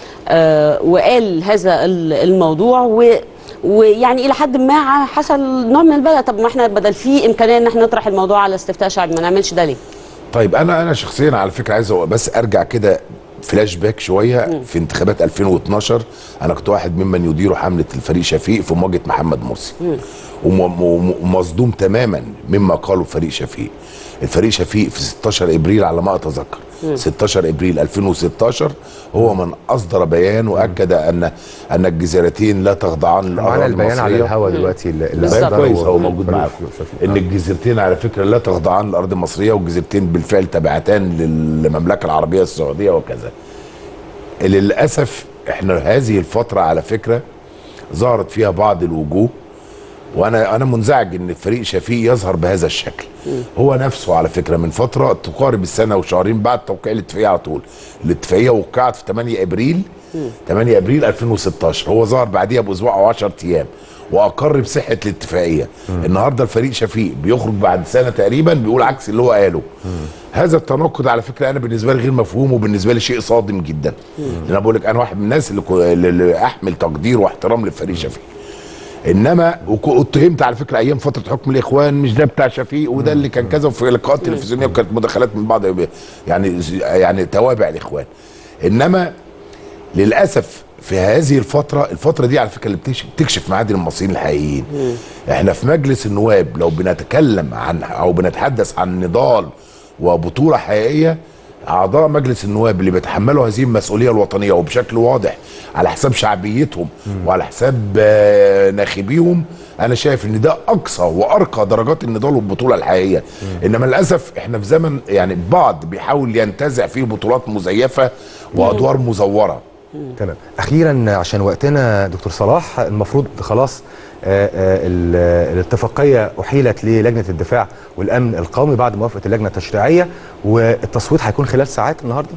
وقال هذا الموضوع ويعني الى حد ما حصل نوع من البلد. طب ما احنا بدل في امكانيه ان احنا نطرح الموضوع على استفتاء شعبي، ما نعملش ده ليه؟ طيب انا شخصيا على فكره عايز بس ارجع كده فلاش باك شويه. في انتخابات 2012 انا كنت واحد ممن يدير حمله الفريق شفيق في مواجهه محمد مرسي، ومصدوم تماما مما قاله فريق شفيق. الفريق شفيق في 16 ابريل على ما اتذكر 16 ابريل 2016 هو من اصدر بيان واكد ان الجزيرتين لا تخضعان للاراضي المصريه. البيان على الهواء دلوقتي البيان كويس هو موجود معاكم، ان الجزيرتين على فكره لا تخضعان للاراضي المصريه، والجزيرتين بالفعل تابعتان للمملكه العربيه السعوديه وكذا. للاسف احنا هذه الفتره على فكره ظهرت فيها بعض الوجوه، وانا منزعج ان فريق شفيق يظهر بهذا الشكل. هو نفسه على فكره من فتره تقارب السنه وشهرين بعد توقيع الاتفاقيه على طول، الاتفاقيه وقعت في 8 ابريل 2016، هو ظهر بعديها باسبوع او 10 ايام واقر بصحه الاتفاقيه. النهارده الفريق شفيق بيخرج بعد سنه تقريبا بيقول عكس اللي هو قاله. هذا التناقض على فكره انا بالنسبه لي غير مفهوم، وبالنسبه لي شيء صادم جدا. انا بقول لك انا واحد من الناس اللي احمل تقدير واحترام للفريق شفيق، انما اتهمت على فكره ايام فتره حكم الاخوان مش ده بتاع شفيق وده اللي كان كذا، وفي لقاءات تلفزيونيه وكانت مداخلات من بعض يعني توابع الاخوان. انما للاسف في هذه الفتره دي على فكره اللي بتكشف معادن المصريين الحقيقيين. احنا في مجلس النواب لو بنتكلم عن او بنتحدث عن نضال وبطوله حقيقيه، اعضاء مجلس النواب اللي بيتحملوا هذه المسؤوليه الوطنيه وبشكل واضح على حساب شعبيتهم وعلى حساب ناخبيهم، انا شايف ان ده اقصى وارقى درجات النضال والبطوله الحقيقيه. انما للاسف احنا في زمن يعني البعض بيحاول ينتزع فيه بطولات مزيفه وادوار مزوره. تمام. اخيرا عشان وقتنا دكتور صلاح، المفروض خلاص الاتفاقيه احيلت للجنه الدفاع والامن القومي بعد موافقه اللجنه التشريعيه، والتصويت هيكون خلال ساعات النهارده؟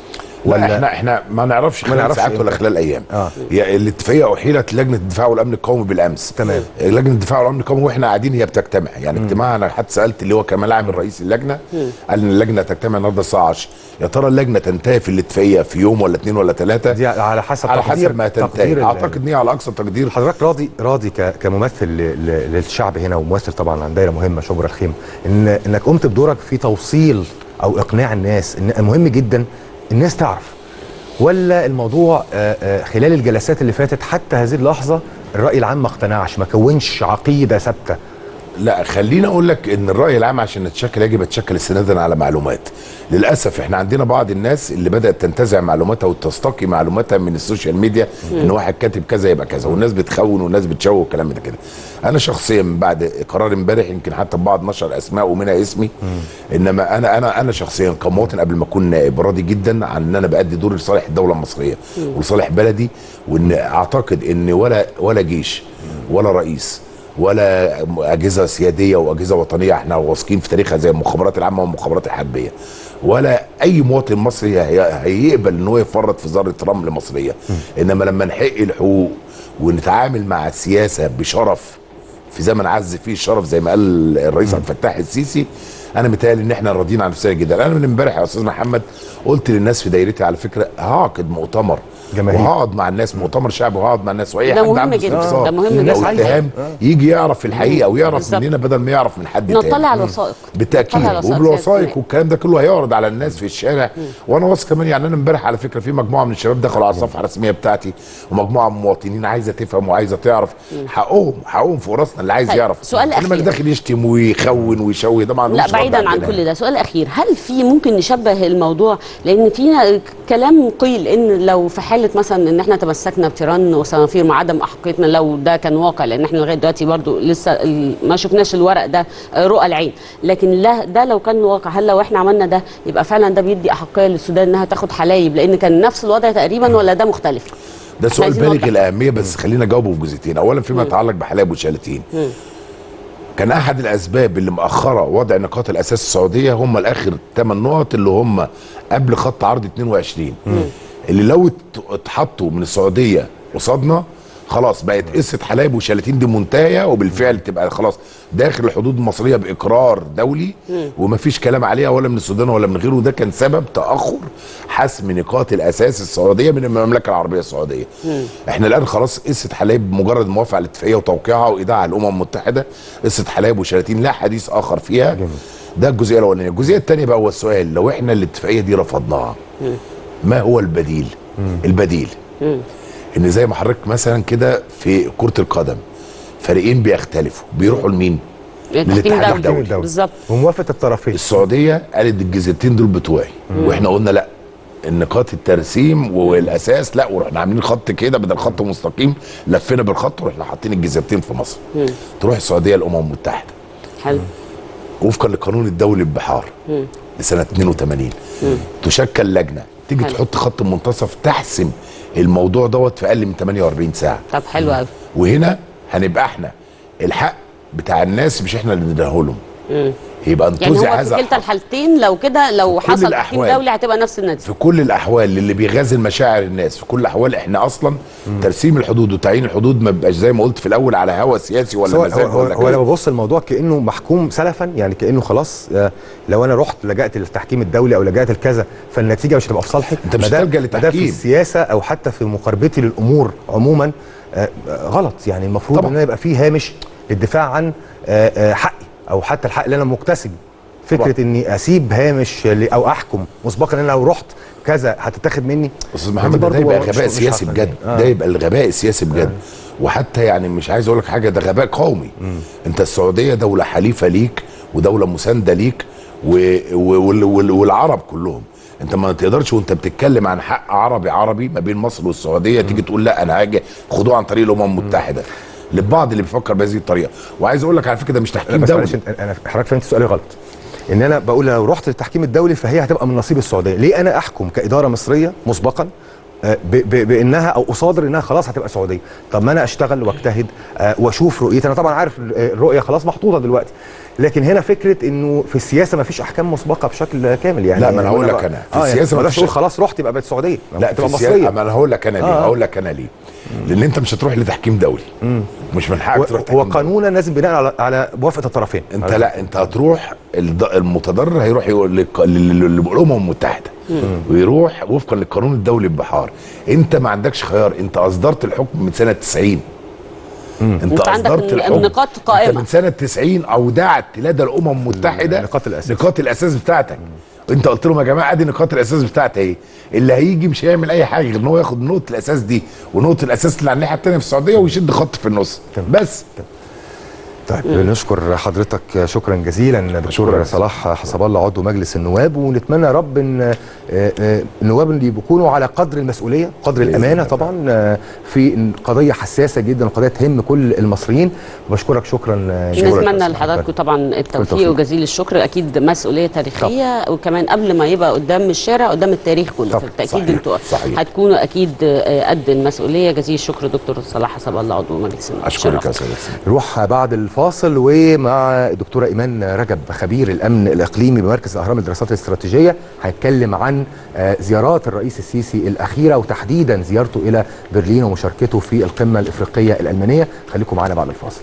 ولا احنا ما نعرفش خلال ساعات ولا خلال ايام. الاتفاقيه احيلت لجنه الدفاع والامن القومي بالامس. تمام. لجنه الدفاع والامن القومي واحنا قاعدين هي بتجتمع، يعني اجتماع انا حتى سالت اللي هو كمال عامل رئيس اللجنه قال ان اللجنه تجتمع النهارده الساعه 10. يا ترى اللجنه تنتهي في الاتفاقيه في يوم ولا 2 ولا 3؟ دي على حسب ما تنتهي. اعتقد ان هي على اقصى تقدير. حضرتك راضي كممثل للشعب هنا وممثل طبعا عن دايره مهمه شبرا الخيمه، انك قمت بدورك في توصيل او اقناع الناس ان مهم جدا الناس تعرف، ولا الموضوع خلال الجلسات اللي فاتت حتى هذه اللحظه الراي العام ما اقتنعش، ما كونش عقيده ثابته؟ لا خليني اقول لك ان الراي العام عشان يتشكل يجب يتشكل استنادا على معلومات. للاسف احنا عندنا بعض الناس اللي بدات تنتزع معلوماتها وتستقي معلوماتها من السوشيال ميديا، ان واحد كاتب كذا يبقى كذا، والناس بتخون والناس بتشوه والكلام ده كده. انا شخصيا بعد قرار امبارح يمكن حتى بعض نشر اسماء ومنها اسمي، انما انا شخصيا كمواطن قبل ما اكون نائب راضي جدا عن ان انا بادي دوري لصالح الدوله المصريه ولصالح بلدي، وان اعتقد ان ولا جيش ولا رئيس ولا اجهزه سياديه واجهزه وطنيه احنا واثقين في تاريخها زي المخابرات العامه والمخابرات الحربيه، ولا اي مواطن مصري هيقبل ان هو يفرط في ذره رمل مصريه. انما لما نحق الحقوق ونتعامل مع السياسه بشرف في زمن عز فيه الشرف زي ما قال الرئيس عبد الفتاح السيسي، انا متهيألي ان احنا راضيين عن نفسنا جدا. انا من امبارح يا استاذ محمد قلت للناس في دايرتي على فكره هعقد مؤتمر جماهير وهقعد مع الناس مؤتمر شعبي وهقعد مع الناس، واي حد عنده استفسار ده مهم جدا اتهام يجي يعرف في الحقيقه ويعرف مننا بدل ما يعرف من حد تاني. نطلع على الوثائق بالتاكيد، وبالوثائق والكلام ده كله هيعرض على الناس في الشارع. وانا واثق كمان يعني انا امبارح على فكره في مجموعه من الشباب دخلوا على الصفحه الرسميه بتاعتي، ومجموعه من المواطنين عايزه تفهم وعايزه تعرف حقهم في راسنا اللي عايز يعرف. سؤال اخير، انما اللي داخل يشتم ويخون ويشوه ده ما عندوش. لا بعيدا عن كل ده، سؤال اخير، هل في ممكن نشبه الموضوع، لان فينا كلام قيل ان لو في حاله مثلا ان احنا تمسكنا بتيران وصنافير مع عدم احقيتنا، لو ده كان واقع، لان احنا لغايه دلوقتي برضو لسه ما شفناش الورق ده رؤى العين، لكن لا ده لو كان واقع، هل لو احنا عملنا ده يبقى فعلا ده بيدي احقيه للسودان انها تاخد حلايب، لان كان نفس الوضع تقريبا، ولا ده مختلف؟ ده سؤال بالغ الاهميه، بس خلينا اجاوبه في جزئيتين. اولا فيما يتعلق بحلايب وشلاتين، كان احد الاسباب اللي مأخره وضع نقاط الاساس السعوديه هم الاخر 8 نقط اللي هم قبل خط عرض 22 اللي لو اتحطوا من السعوديه قصادنا خلاص بقت قصه حلايب وشلاتين دي منتهيه، وبالفعل تبقى خلاص داخل الحدود المصريه باقرار دولي ومفيش كلام عليها ولا من السودان ولا من غيره. وده كان سبب تاخر حسم نقاط الاساس السعوديه من المملكه العربيه السعوديه. احنا الان خلاص قصه حلايب مجرد موافقه على الاتفاقيه وتوقيعها وايداعها على الامم المتحده، قصه حلايب وشلاتين لا حديث اخر فيها. ده الجزئيه الاولانيه. الجزئيه الثانيه بقى هو السؤال، لو احنا الاتفاقيه دي رفضناها ما هو البديل؟ البديل ان زي ما حضرتك مثلا كده في كرة القدم فريقين بيختلفوا بيروحوا لمين؟ للاتحاد الدولي بالظبط وموافقه الطرفين. السعوديه قالت الجزيرتين دول بتوعي واحنا قلنا لا، النقاط الترسيم والاساس لا، ورحنا عاملين خط كده بدل خط مستقيم لفينا بالخط ورحنا حاطين الجزيرتين في مصر. تروح السعوديه الامم المتحده حلو وفقا للقانون الدولي للبحار لسنه 82 تشكل لجنه تيجي تحط خط المنتصف تحسم الموضوع دوت في اقل من 48 ساعه. طب حلو قوي. وهنا هنبقى احنا الحق بتاع الناس مش احنا اللي نديه لهم. يبقى انتزع يعني هذا هو في كلتا الحالتين لو كده لو حصل تحكيم دولي هتبقى نفس النتيجه. في كل الاحوال اللي بيغازل مشاعر الناس، في كل الاحوال احنا اصلا ترسيم الحدود وتعيين الحدود ما بيبقاش زي ما قلت في الاول على هوى سياسي ولا مزاج ولا هو انا ببص الموضوع كانه محكوم سلفا، يعني كانه خلاص لو انا رحت لجأت للتحكيم الدولي او لجأت لكذا فالنتيجه مش هتبقى في صالحي. انت مش هتلجأ للتحكيم. في السياسه او حتى في مقاربتي للامور عموما غلط. يعني المفروض ان يبقى فيه هامش للدفاع عن حقي او حتى الحق اللي انا مكتسبه. فكره اني اسيب هامش او احكم مسبقا ان انا لو رحت كذا هتتاخد مني. استاذ محمد ده يبقى غباء سياسي بجد. ده يبقى الغباء السياسي بجد. وحتى يعني مش عايز اقول لك حاجه، ده غباء قومي. انت السعوديه دوله حليفه ليك ودوله مسانده ليك والعرب كلهم. انت ما تقدرش وانت بتتكلم عن حق عربي ما بين مصر والسعوديه تيجي تقول لا انا هاجي خدوه عن طريق الامم المتحده. للبعض اللي بيفكر بهذه الطريقه. وعايز اقول لك على فكره ده مش تحكيم دولي. انا حضرتك فهمت سؤالي غلط. ان انا بقول لو رحت للتحكيم الدولي فهي هتبقى من نصيب السعوديه. ليه انا احكم كاداره مصريه مسبقا بانها او اصادر انها خلاص هتبقى سعوديه؟ طب ما انا اشتغل واجتهد واشوف رؤيتي. انا طبعا عارف الرؤيه خلاص محطوطه دلوقتي، لكن هنا فكره انه في السياسه ما فيش احكام مسبقه بشكل كامل. يعني لا ما انا هقول لك انا في السياسه ما تقول خلاص رحت يبقى بقت سعوديه. لا في السياسه ما انا هقول لك انا ليه. هقول لك انا ليه. لان انت مش هتروح لتحكيم دولي. مش من حقك تروح تحكيم. هو قانونا لازم بناء على موافقه الطرفين. انت لا انت هتروح المتضرر هيروح للامم المتحده ويروح وفقا للقانون الدولي للبحار. انت ما عندكش خيار، انت اصدرت الحكم من سنه 90. انت اصدرت الحكم النقاط قائمه انت من سنه 90 اودعت لدى الامم المتحده نقاط الاساس بتاعتك. انت قلت لهم يا جماعه ادي نقاط الاساس بتاعتي اهي، اللي هيجي مش هيعمل اي حاجه غير ان هو ياخد نقطه الاساس دي ونقطه الاساس اللي على الناحيه الثانيه في السعوديه ويشد خط في النص بس. طيب نشكر حضرتك شكرا جزيلا دكتور صلاح حسب الله عضو مجلس النواب، ونتمنى يا رب ان النواب اللي بيكونوا على قدر المسؤوليه قدر الامانه طبعا في قضيه حساسه جدا وقضيه تهم كل المصريين. وبشكرك شكرا جزيلا. نتمنى لحضراتكم طبعا التوفيق وجزيل الشكر. اكيد مسؤوليه تاريخيه وكمان قبل ما يبقى قدام الشارع قدام التاريخ كله بالتاكيد انتوا هتكونوا اكيد قد المسؤوليه. جزيل الشكر دكتور صلاح حسب الله عضو مجلس النواب. اشكرك يا استاذ. نروح بعد الفاصل ومع الدكتوره ايمان رجب خبير الامن الاقليمي بمركز الاهرام للدراسات الاستراتيجيه. هيتكلم عن زيارات الرئيس السيسي الاخيره وتحديدا زيارته الى برلين ومشاركته في القمه الافريقيه الالمانيه. خليكم معنا بعد الفاصل.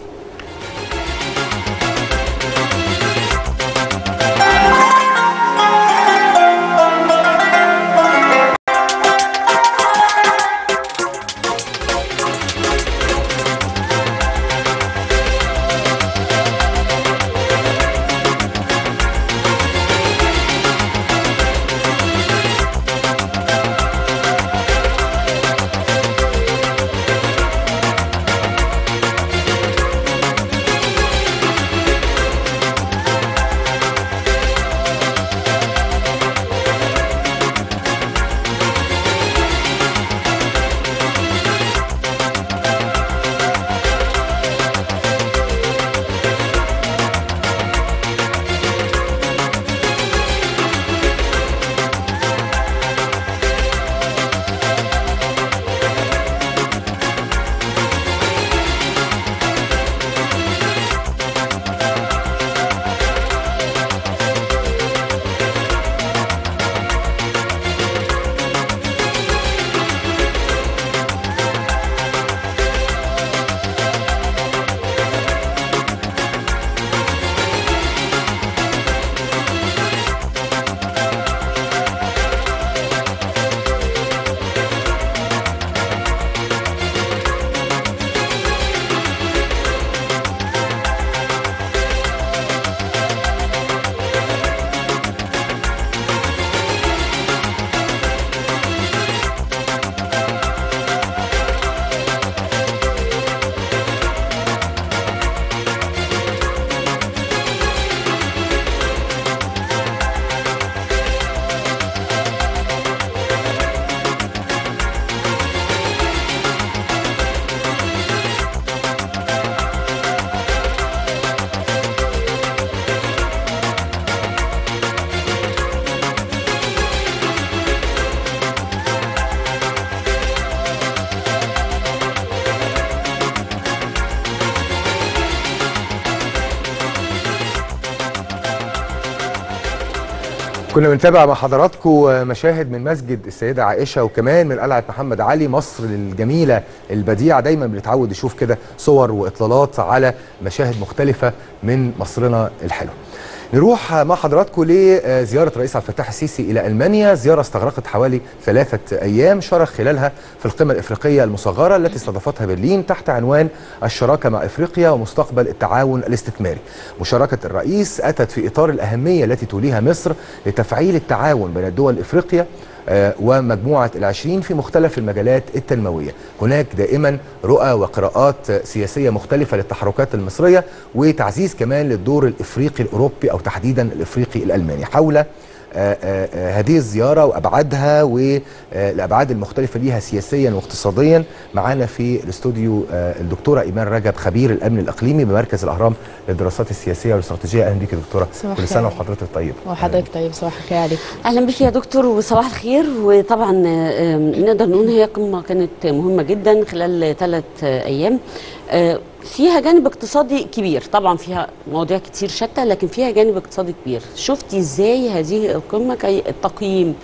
كنا بنتابع مع حضراتكم مشاهد من مسجد السيدة عائشة وكمان من قلعة محمد علي. مصر الجميلة البديعة دايما بنتعود نشوف كده صور وإطلالات على مشاهد مختلفة من مصرنا الحلوة. نروح مع حضراتكم لزيارة الرئيس عبد الفتاح السيسي إلى ألمانيا، زيارة استغرقت حوالي 3 أيام شارك خلالها في القمة الإفريقية المصغرة التي استضافتها برلين تحت عنوان الشراكة مع إفريقيا ومستقبل التعاون الاستثماري. مشاركة الرئيس أتت في إطار الأهمية التي توليها مصر لتفعيل التعاون بين الدول الإفريقية ومجموعة ال20 في مختلف المجالات التنموية. هناك دائما رؤى وقراءات سياسية مختلفة للتحركات المصرية وتعزيز كمان للدور الإفريقي الأوروبي أو تحديدا الإفريقي الألماني. حول هذه الزيارة وأبعادها والأبعاد المختلفة ليها سياسيا واقتصاديا معانا في الاستوديو الدكتورة إيمان رجب خبير الأمن الإقليمي بمركز الأهرام للدراسات السياسية والاستراتيجية. أهلا بك يا دكتورة. كل سنة وحضرتك طيب. وحضرتك طيب. صباح الخير عليك. أهلا بك يا دكتور وصباح الخير. وطبعا نقدر نقول هي قمة كانت مهمة جدا خلال 3 أيام. فيها جانب اقتصادي كبير، طبعا فيها مواضيع كتير شتى لكن فيها جانب اقتصادي كبير. شفتي ازاي هذه القمه التقييم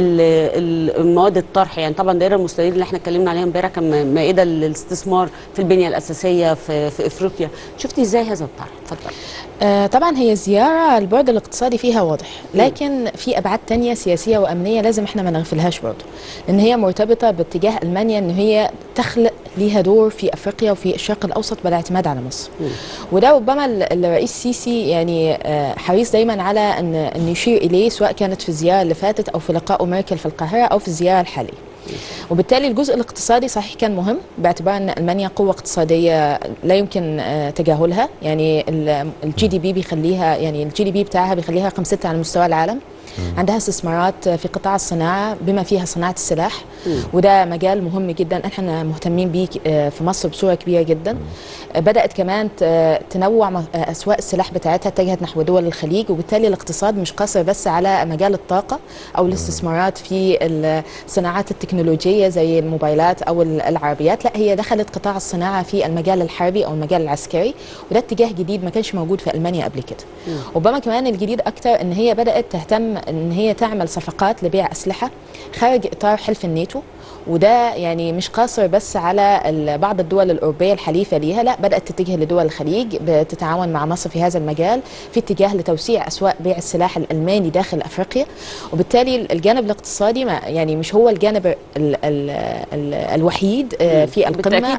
المواد الطرح؟ يعني طبعا دائره المستدير اللي احنا اتكلمنا عليها امبارح كان مائده للاستثمار في البنيه الاساسيه في افريقيا. شفتي ازاي هذا الطرح؟ اتفضلي. طبعا هي زيارة البعد الاقتصادي فيها واضح، لكن في أبعاد تانية سياسية وأمنية لازم احنا ما نغفلهاش برضه، لأن هي مرتبطة باتجاه ألمانيا أن هي تخلق ليها دور في أفريقيا وفي الشرق الأوسط بالاعتماد على مصر. وده ربما الرئيس السيسي يعني حريص دايما على أن يشير إليه، سواء كانت في الزيارة اللي فاتت أو في لقائه ميركل في القاهرة أو في الزيارة الحالية. وبالتالي الجزء الاقتصادي صحيح كان مهم باعتبار ان المانيا قوه اقتصاديه لا يمكن تجاهلها. يعني الجي دي بي بيخليها، يعني الجي دي بي بتاعها بيخليها رقم 6 على مستوى العالم. عندها استثمارات في قطاع الصناعه بما فيها صناعه السلاح، وده مجال مهم جدا احنا مهتمين بيه في مصر بصوره كبيره جدا. بدات كمان تنوع اسواق السلاح بتاعتها، اتجهت نحو دول الخليج، وبالتالي الاقتصاد مش قاصر بس على مجال الطاقه او الاستثمارات في الصناعات التكنولوجيه زي الموبايلات او العربيات، لا هي دخلت قطاع الصناعه في المجال الحربي او المجال العسكري، وده اتجاه جديد ما كانش موجود في المانيا قبل كده. ربما كمان الجديد اكتر ان هي بدات تهتم ان هي تعمل صفقات لبيع اسلحه خارج اطار حلف الناتو، وده يعني مش قاصر بس على بعض الدول الأوروبية الحليفة ليها، لا بدأت تتجه لدول الخليج بتتعاون مع مصر في هذا المجال في اتجاه لتوسيع أسواق بيع السلاح الألماني داخل أفريقيا. وبالتالي الجانب الاقتصادي ما يعني مش هو الجانب الوحيد في القمة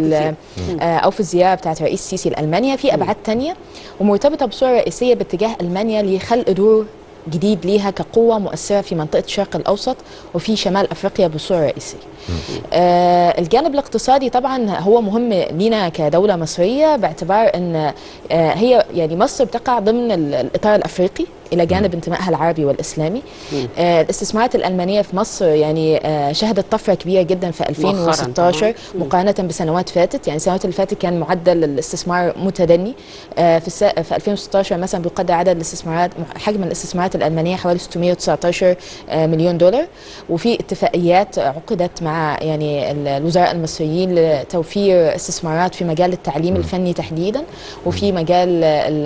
أو في الزيارة بتاعت رئيس السيسي لألمانيا. في أبعاد تانية ومرتبطة بصورة رئيسية باتجاه ألمانيا لخلق دور جديد ليها كقوة مؤثرة في منطقة الشرق الأوسط وفي شمال أفريقيا بصورة رئيسية. الجانب الاقتصادي طبعا هو مهم لينا كدولة مصرية باعتبار أن هي يعني مصر بتقع ضمن الإطار الأفريقي إلى جانب انتمائها العربي والإسلامي. الاستثمارات الألمانية في مصر يعني شهدت طفرة كبيرة جدا في 2016 مقارنة بسنوات فاتت. يعني السنوات اللي فاتت كان معدل الاستثمار متدني. في 2016 مثلا بيقدر عدد الاستثمارات، حجم الاستثمارات الألمانية حوالي 619 مليون دولار، وفي اتفاقيات عقدت مع يعني الوزراء المصريين لتوفير استثمارات في مجال التعليم الفني تحديدا وفي مجال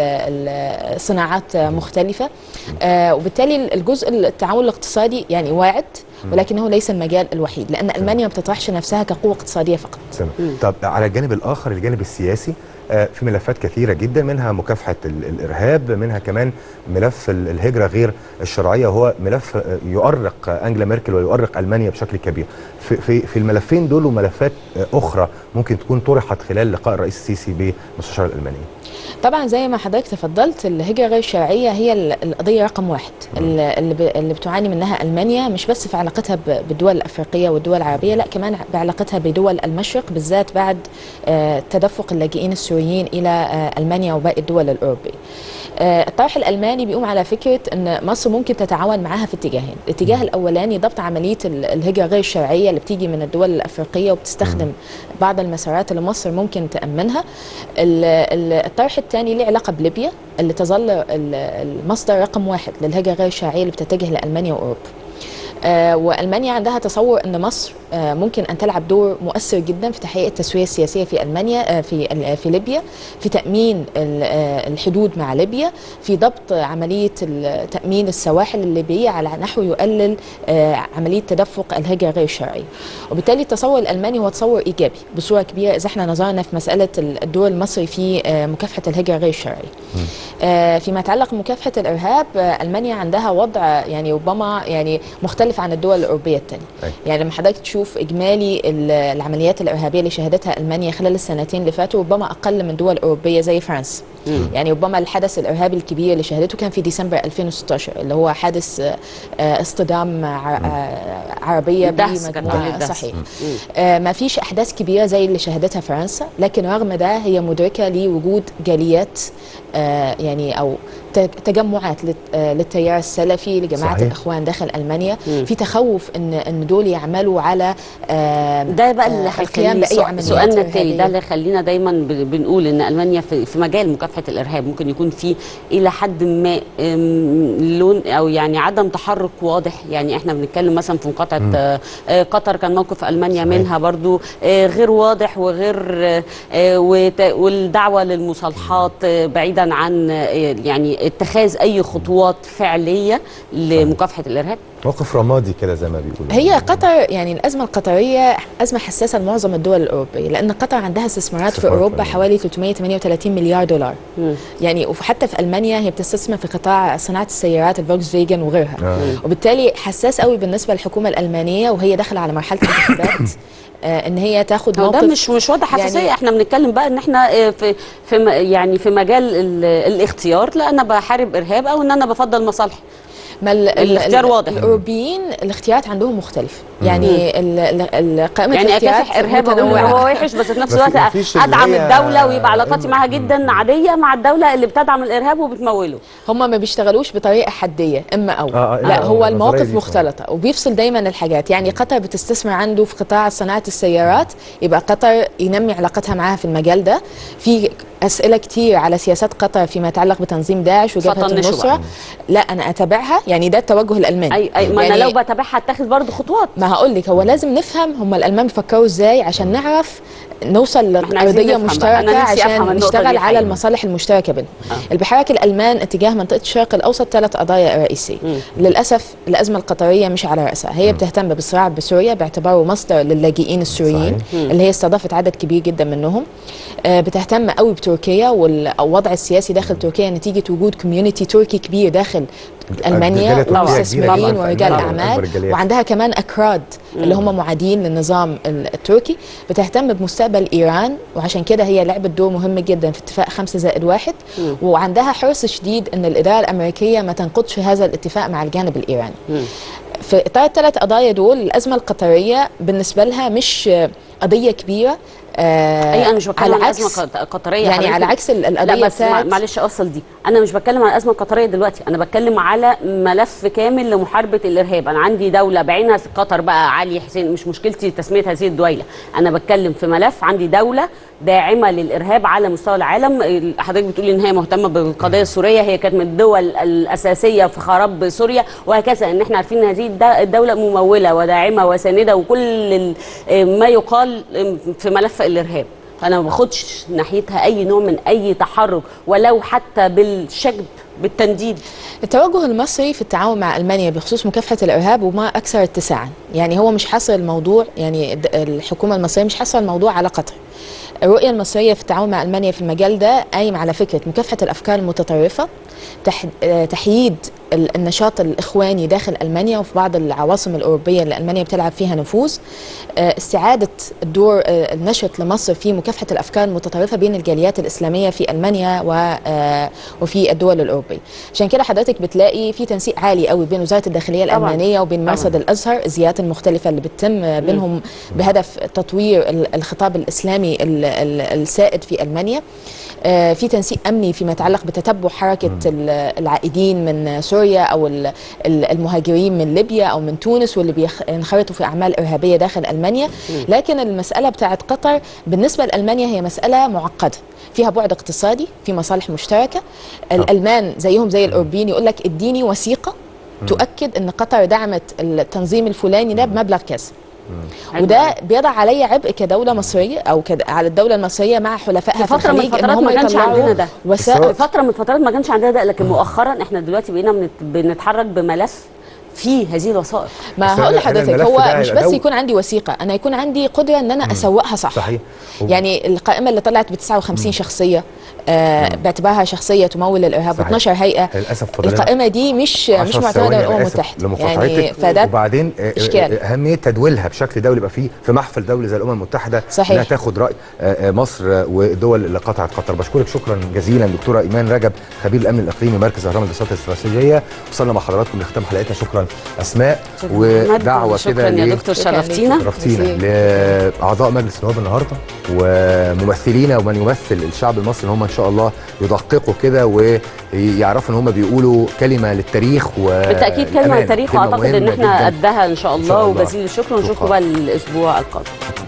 الصناعات مختلفة. وبالتالي الجزء التعاون الاقتصادي يعني واعد، ولكنه ليس المجال الوحيد، لأن ألمانيا ما بتطرحش نفسها كقوة اقتصادية فقط. طب على الجانب الآخر الجانب السياسي، في ملفات كثيرة جدا، منها مكافحة الإرهاب، منها كمان ملف الهجرة غير الشرعية، وهو ملف يؤرق أنجلا ميركل ويؤرق ألمانيا بشكل كبير. في الملفين دول وملفات أخرى ممكن تكون طرحت خلال لقاء الرئيس السيسي بالمستشارة الألمانية. طبعا زي ما حضرتك تفضلت، الهجرة غير الشرعية هي القضية رقم 1 اللي بتعاني منها ألمانيا، مش بس في علاقتها بالدول الأفريقية والدول العربية، لا كمان بعلاقتها بدول المشرق بالذات بعد تدفق اللاجئين السوريين إلى ألمانيا وباقي الدول الأوروبية. الطرح الألماني بيقوم على فكرة أن مصر ممكن تتعاون معها في اتجاهين. الاتجاه الأولاني ضبط عملية الهجرة غير الشرعية اللي بتيجي من الدول الأفريقية وبتستخدم بعض المسارات اللي مصر ممكن تأمنها. الطرح الثاني له علاقة بليبيا اللي تظل المصدر رقم 1 للهجرة غير الشرعية اللي بتتجه لألمانيا وأوروبا. وألمانيا عندها تصور أن مصر ممكن ان تلعب دور مؤثر جدا في تحقيق التسويه السياسيه في المانيا، في ليبيا، في تامين الحدود مع ليبيا، في ضبط عمليه تامين السواحل الليبيه على نحو يقلل عمليه تدفق الهجره غير الشرعيه. وبالتالي التصور الالماني هو تصور ايجابي بصوره كبيره اذا احنا نظرنا في مساله الدور المصري في مكافحه الهجره غير الشرعيه. فيما يتعلق بمكافحه الارهاب، المانيا عندها وضع يعني ربما يعني مختلف عن الدول الاوروبيه الثانيه. يعني لما حضرتك تشوف اجمالي العمليات الارهابيه اللي شهدتها المانيا خلال السنتين اللي فاتوا ربما اقل من دول اوروبيه زي فرنسا. يعني ربما الحدث الارهابي الكبير اللي شهدته كان في ديسمبر 2016 اللي هو حادث اصطدام عربيه بمجموعه. صحيح. ما فيش احداث كبيره زي اللي شهدتها فرنسا، لكن رغم ده هي مدركه لوجود جاليات يعني او تجمعات للتيار السلفي لجماعه صحيح. الاخوان داخل المانيا. في تخوف ان دول يعملوا على ده بقى اللي هيخلينا سؤالنا التاني، ده اللي خلينا دايما بنقول ان المانيا في مجال مكافحه الارهاب ممكن يكون في الى حد ما لون او يعني عدم تحرك واضح. يعني احنا بنتكلم مثلا في مقاطعه قطر، كان موقف المانيا صحيح. منها برضو غير واضح وغير والدعوه للمصالحات بعيدا عن يعني اتخاذ اي خطوات فعليه لمكافحه الارهاب. موقف رمادي كده زي ما بيقولوا. هي قطر يعني الازمه القطريه ازمه حساسه لمعظم الدول الاوروبيه، لان قطر عندها استثمارات في اوروبا حوالي 338 مليار دولار. يعني وحتى في المانيا هي بتستثمر في قطاع صناعه السيارات الفولكس فيجن وغيرها. وبالتالي حساس قوي بالنسبه للحكومه الالمانيه وهي داخله على مرحله الانتخابات ان هي تاخد موقف. ده مش وضع حساسيه. يعني احنا بنتكلم بقى ان احنا في مجال الاختيار، لا انا بحارب ارهاب او ان انا بفضل مصالحي. ما الاختيار واضح. الاوروبيين الاختيارات عندهم مختلفه. يعني قائمه يعني اكافح ارهاب هو وحش، بس في نفس الوقت ادعم الدوله ويبقى علاقاتي معاها جدا عاديه مع الدوله اللي بتدعم الارهاب وبتموله. هم ما بيشتغلوش بطريقه حديه اما او لا، هو المواقف مختلطه وبيفصل دايما الحاجات. يعني قطر بتستثمر عنده في قطاع صناعه السيارات، يبقى قطر ينمي علاقتها معاها في المجال ده. في اسئله كتير على سياسات قطر فيما يتعلق بتنظيم داعش وجبهه النصره، لا انا اتابعها. يعني ده التوجه الالماني. ما يعني انا لو بتابعها اتخذ برضه خطوات. ما هقول لك، هو لازم نفهم هم الالمان بيفكروا ازاي عشان نعرف نوصل لارضيه مشتركه عشان نشتغل على المصالح المشتركه بينهم. اللي بيحرك الالمان اتجاه منطقه الشرق الاوسط 3 قضايا رئيسيه. للاسف الازمه القطريه مش على راسها. هي بتهتم بالصراع بسوريا باعتباره مصدر للاجئين السوريين اللي هي استضافت عدد كبير جدا منهم. بتهتم قوي بتركيا والوضع السياسي داخل تركيا نتيجه وجود كوميونتي تركي كبير داخل المانيا ومستثمرين ورجال اعمال، وعندها كمان اكراد اللي هم معادين للنظام التركي. بتهتم بمستقبل ايران، وعشان كده هي لعبت دور مهم جدا في اتفاق 5+1، وعندها حرص شديد ان الاداره الامريكيه ما تنقضش هذا الاتفاق مع الجانب الايراني. في اطار ال3 قضايا دول الازمه القطريه بالنسبه لها مش قضيه كبيره. انا مش بتكلم عن ازمه قطريه يعني على عكس القضيه. لا بس معلش اوصل دي، انا مش بتكلم عن الازمه القطريه دلوقتي، انا بتكلم على ملف كامل لمحاربه الارهاب. انا عندي دوله بعينها في قطر بقى، علي حسين، مش مشكلتي تسميه هذه الدويله. انا بتكلم في ملف عندي دوله داعمه للارهاب على مستوى العالم. حضرتك بتقولي ان هي مهتمه بالقضيه السوريه، هي كانت من الدول الاساسيه في خراب سوريا وهكذا. ان احنا عارفين ان هذه الدوله مموله وداعمه وسانده وكل ما يقال في ملف الارهاب. فانا ما باخدش ناحيتها اي نوع من اي تحرك ولو حتى بالشجب بالتنديد. التوجه المصري في التعاون مع المانيا بخصوص مكافحه الارهاب وما اكثر اتساعا. يعني هو مش حصر الموضوع، يعني الحكومه المصريه مش حصر الموضوع على قطر. الرؤيه المصريه في التعاون مع المانيا في المجال ده قايم على فكره مكافحه الافكار المتطرفه، تحييد النشاط الاخواني داخل المانيا وفي بعض العواصم الاوروبيه اللي المانيا بتلعب فيها نفوذ، استعاده الدور النشط لمصر في مكافحه الافكار المتطرفه بين الجاليات الاسلاميه في المانيا وفي الدول الاوروبيه. عشان كده حضرتك بتلاقي في تنسيق عالي قوي بين وزاره الداخليه الالمانيه وبين مرصد الازهر، الزيارات المختلفه اللي بتتم بينهم بهدف تطوير الخطاب الاسلامي السائد في المانيا. في تنسيق امني فيما يتعلق بتتبع حركه العائدين من سوريا او المهاجرين من ليبيا او من تونس واللي بينخرطوا في اعمال ارهابيه داخل المانيا. لكن المساله بتاعت قطر بالنسبه لالمانيا هي مساله معقده، فيها بعد اقتصادي، في مصالح مشتركه. الالمان زيهم زي الاوروبيين يقول لك اديني وثيقه تؤكد ان قطر دعمت التنظيم الفلاني ده بمبلغ كذا. وده بيضع عليا عبء كدوله مصريه او على الدوله المصريه مع حلفائها في فتره من الخليج الفترات هم ما كانش يطلعوا عندنا ده. وسائل. فتره من الفترات ما كانش عندنا ده، لكن مؤخرا احنا دلوقتي بقينا بنتحرك بملف في هذه الوسائط. ما هقول لحضرتك، هو مش بس يكون عندي وثيقه، انا يكون عندي قدره ان انا اسوقها صح. صحيح. يعني القائمه اللي طلعت ب 59 شخصيه باعتبارها شخصيه تمول الارهاب، و12 هيئه. للاسف القائمه دي مش معتمده من الامم المتحده يعني، فده وبعدين إشكال. اهميه تدويلها بشكل دولي، يبقى في محفل دولي زي الامم المتحده صحيح. انها تاخد راي مصر والدول اللي قطعت قطر. بشكرك شكرا جزيلا دكتوره ايمان رجب، خبير الامن الاقليمي مركز اهرام للدراسات الاستراتيجيه. وصلنا مع حضراتكم لختام حلقتنا. شكرا اسماء، ودعوه كده شكرا يا دكتور، شرفتينا لاعضاء مجلس النواب النهارده وممثلينا ومن يمثل الشعب المصري، ان هم ان شاء الله يدققوا كده ويعرفوا ان هم بيقولوا كلمه للتاريخ بالتاكيد كلمه للتاريخ، واعتقد ان احنا قدها ان شاء الله. وجزيل الشكر، ونشوفكم بقى الاسبوع القادم.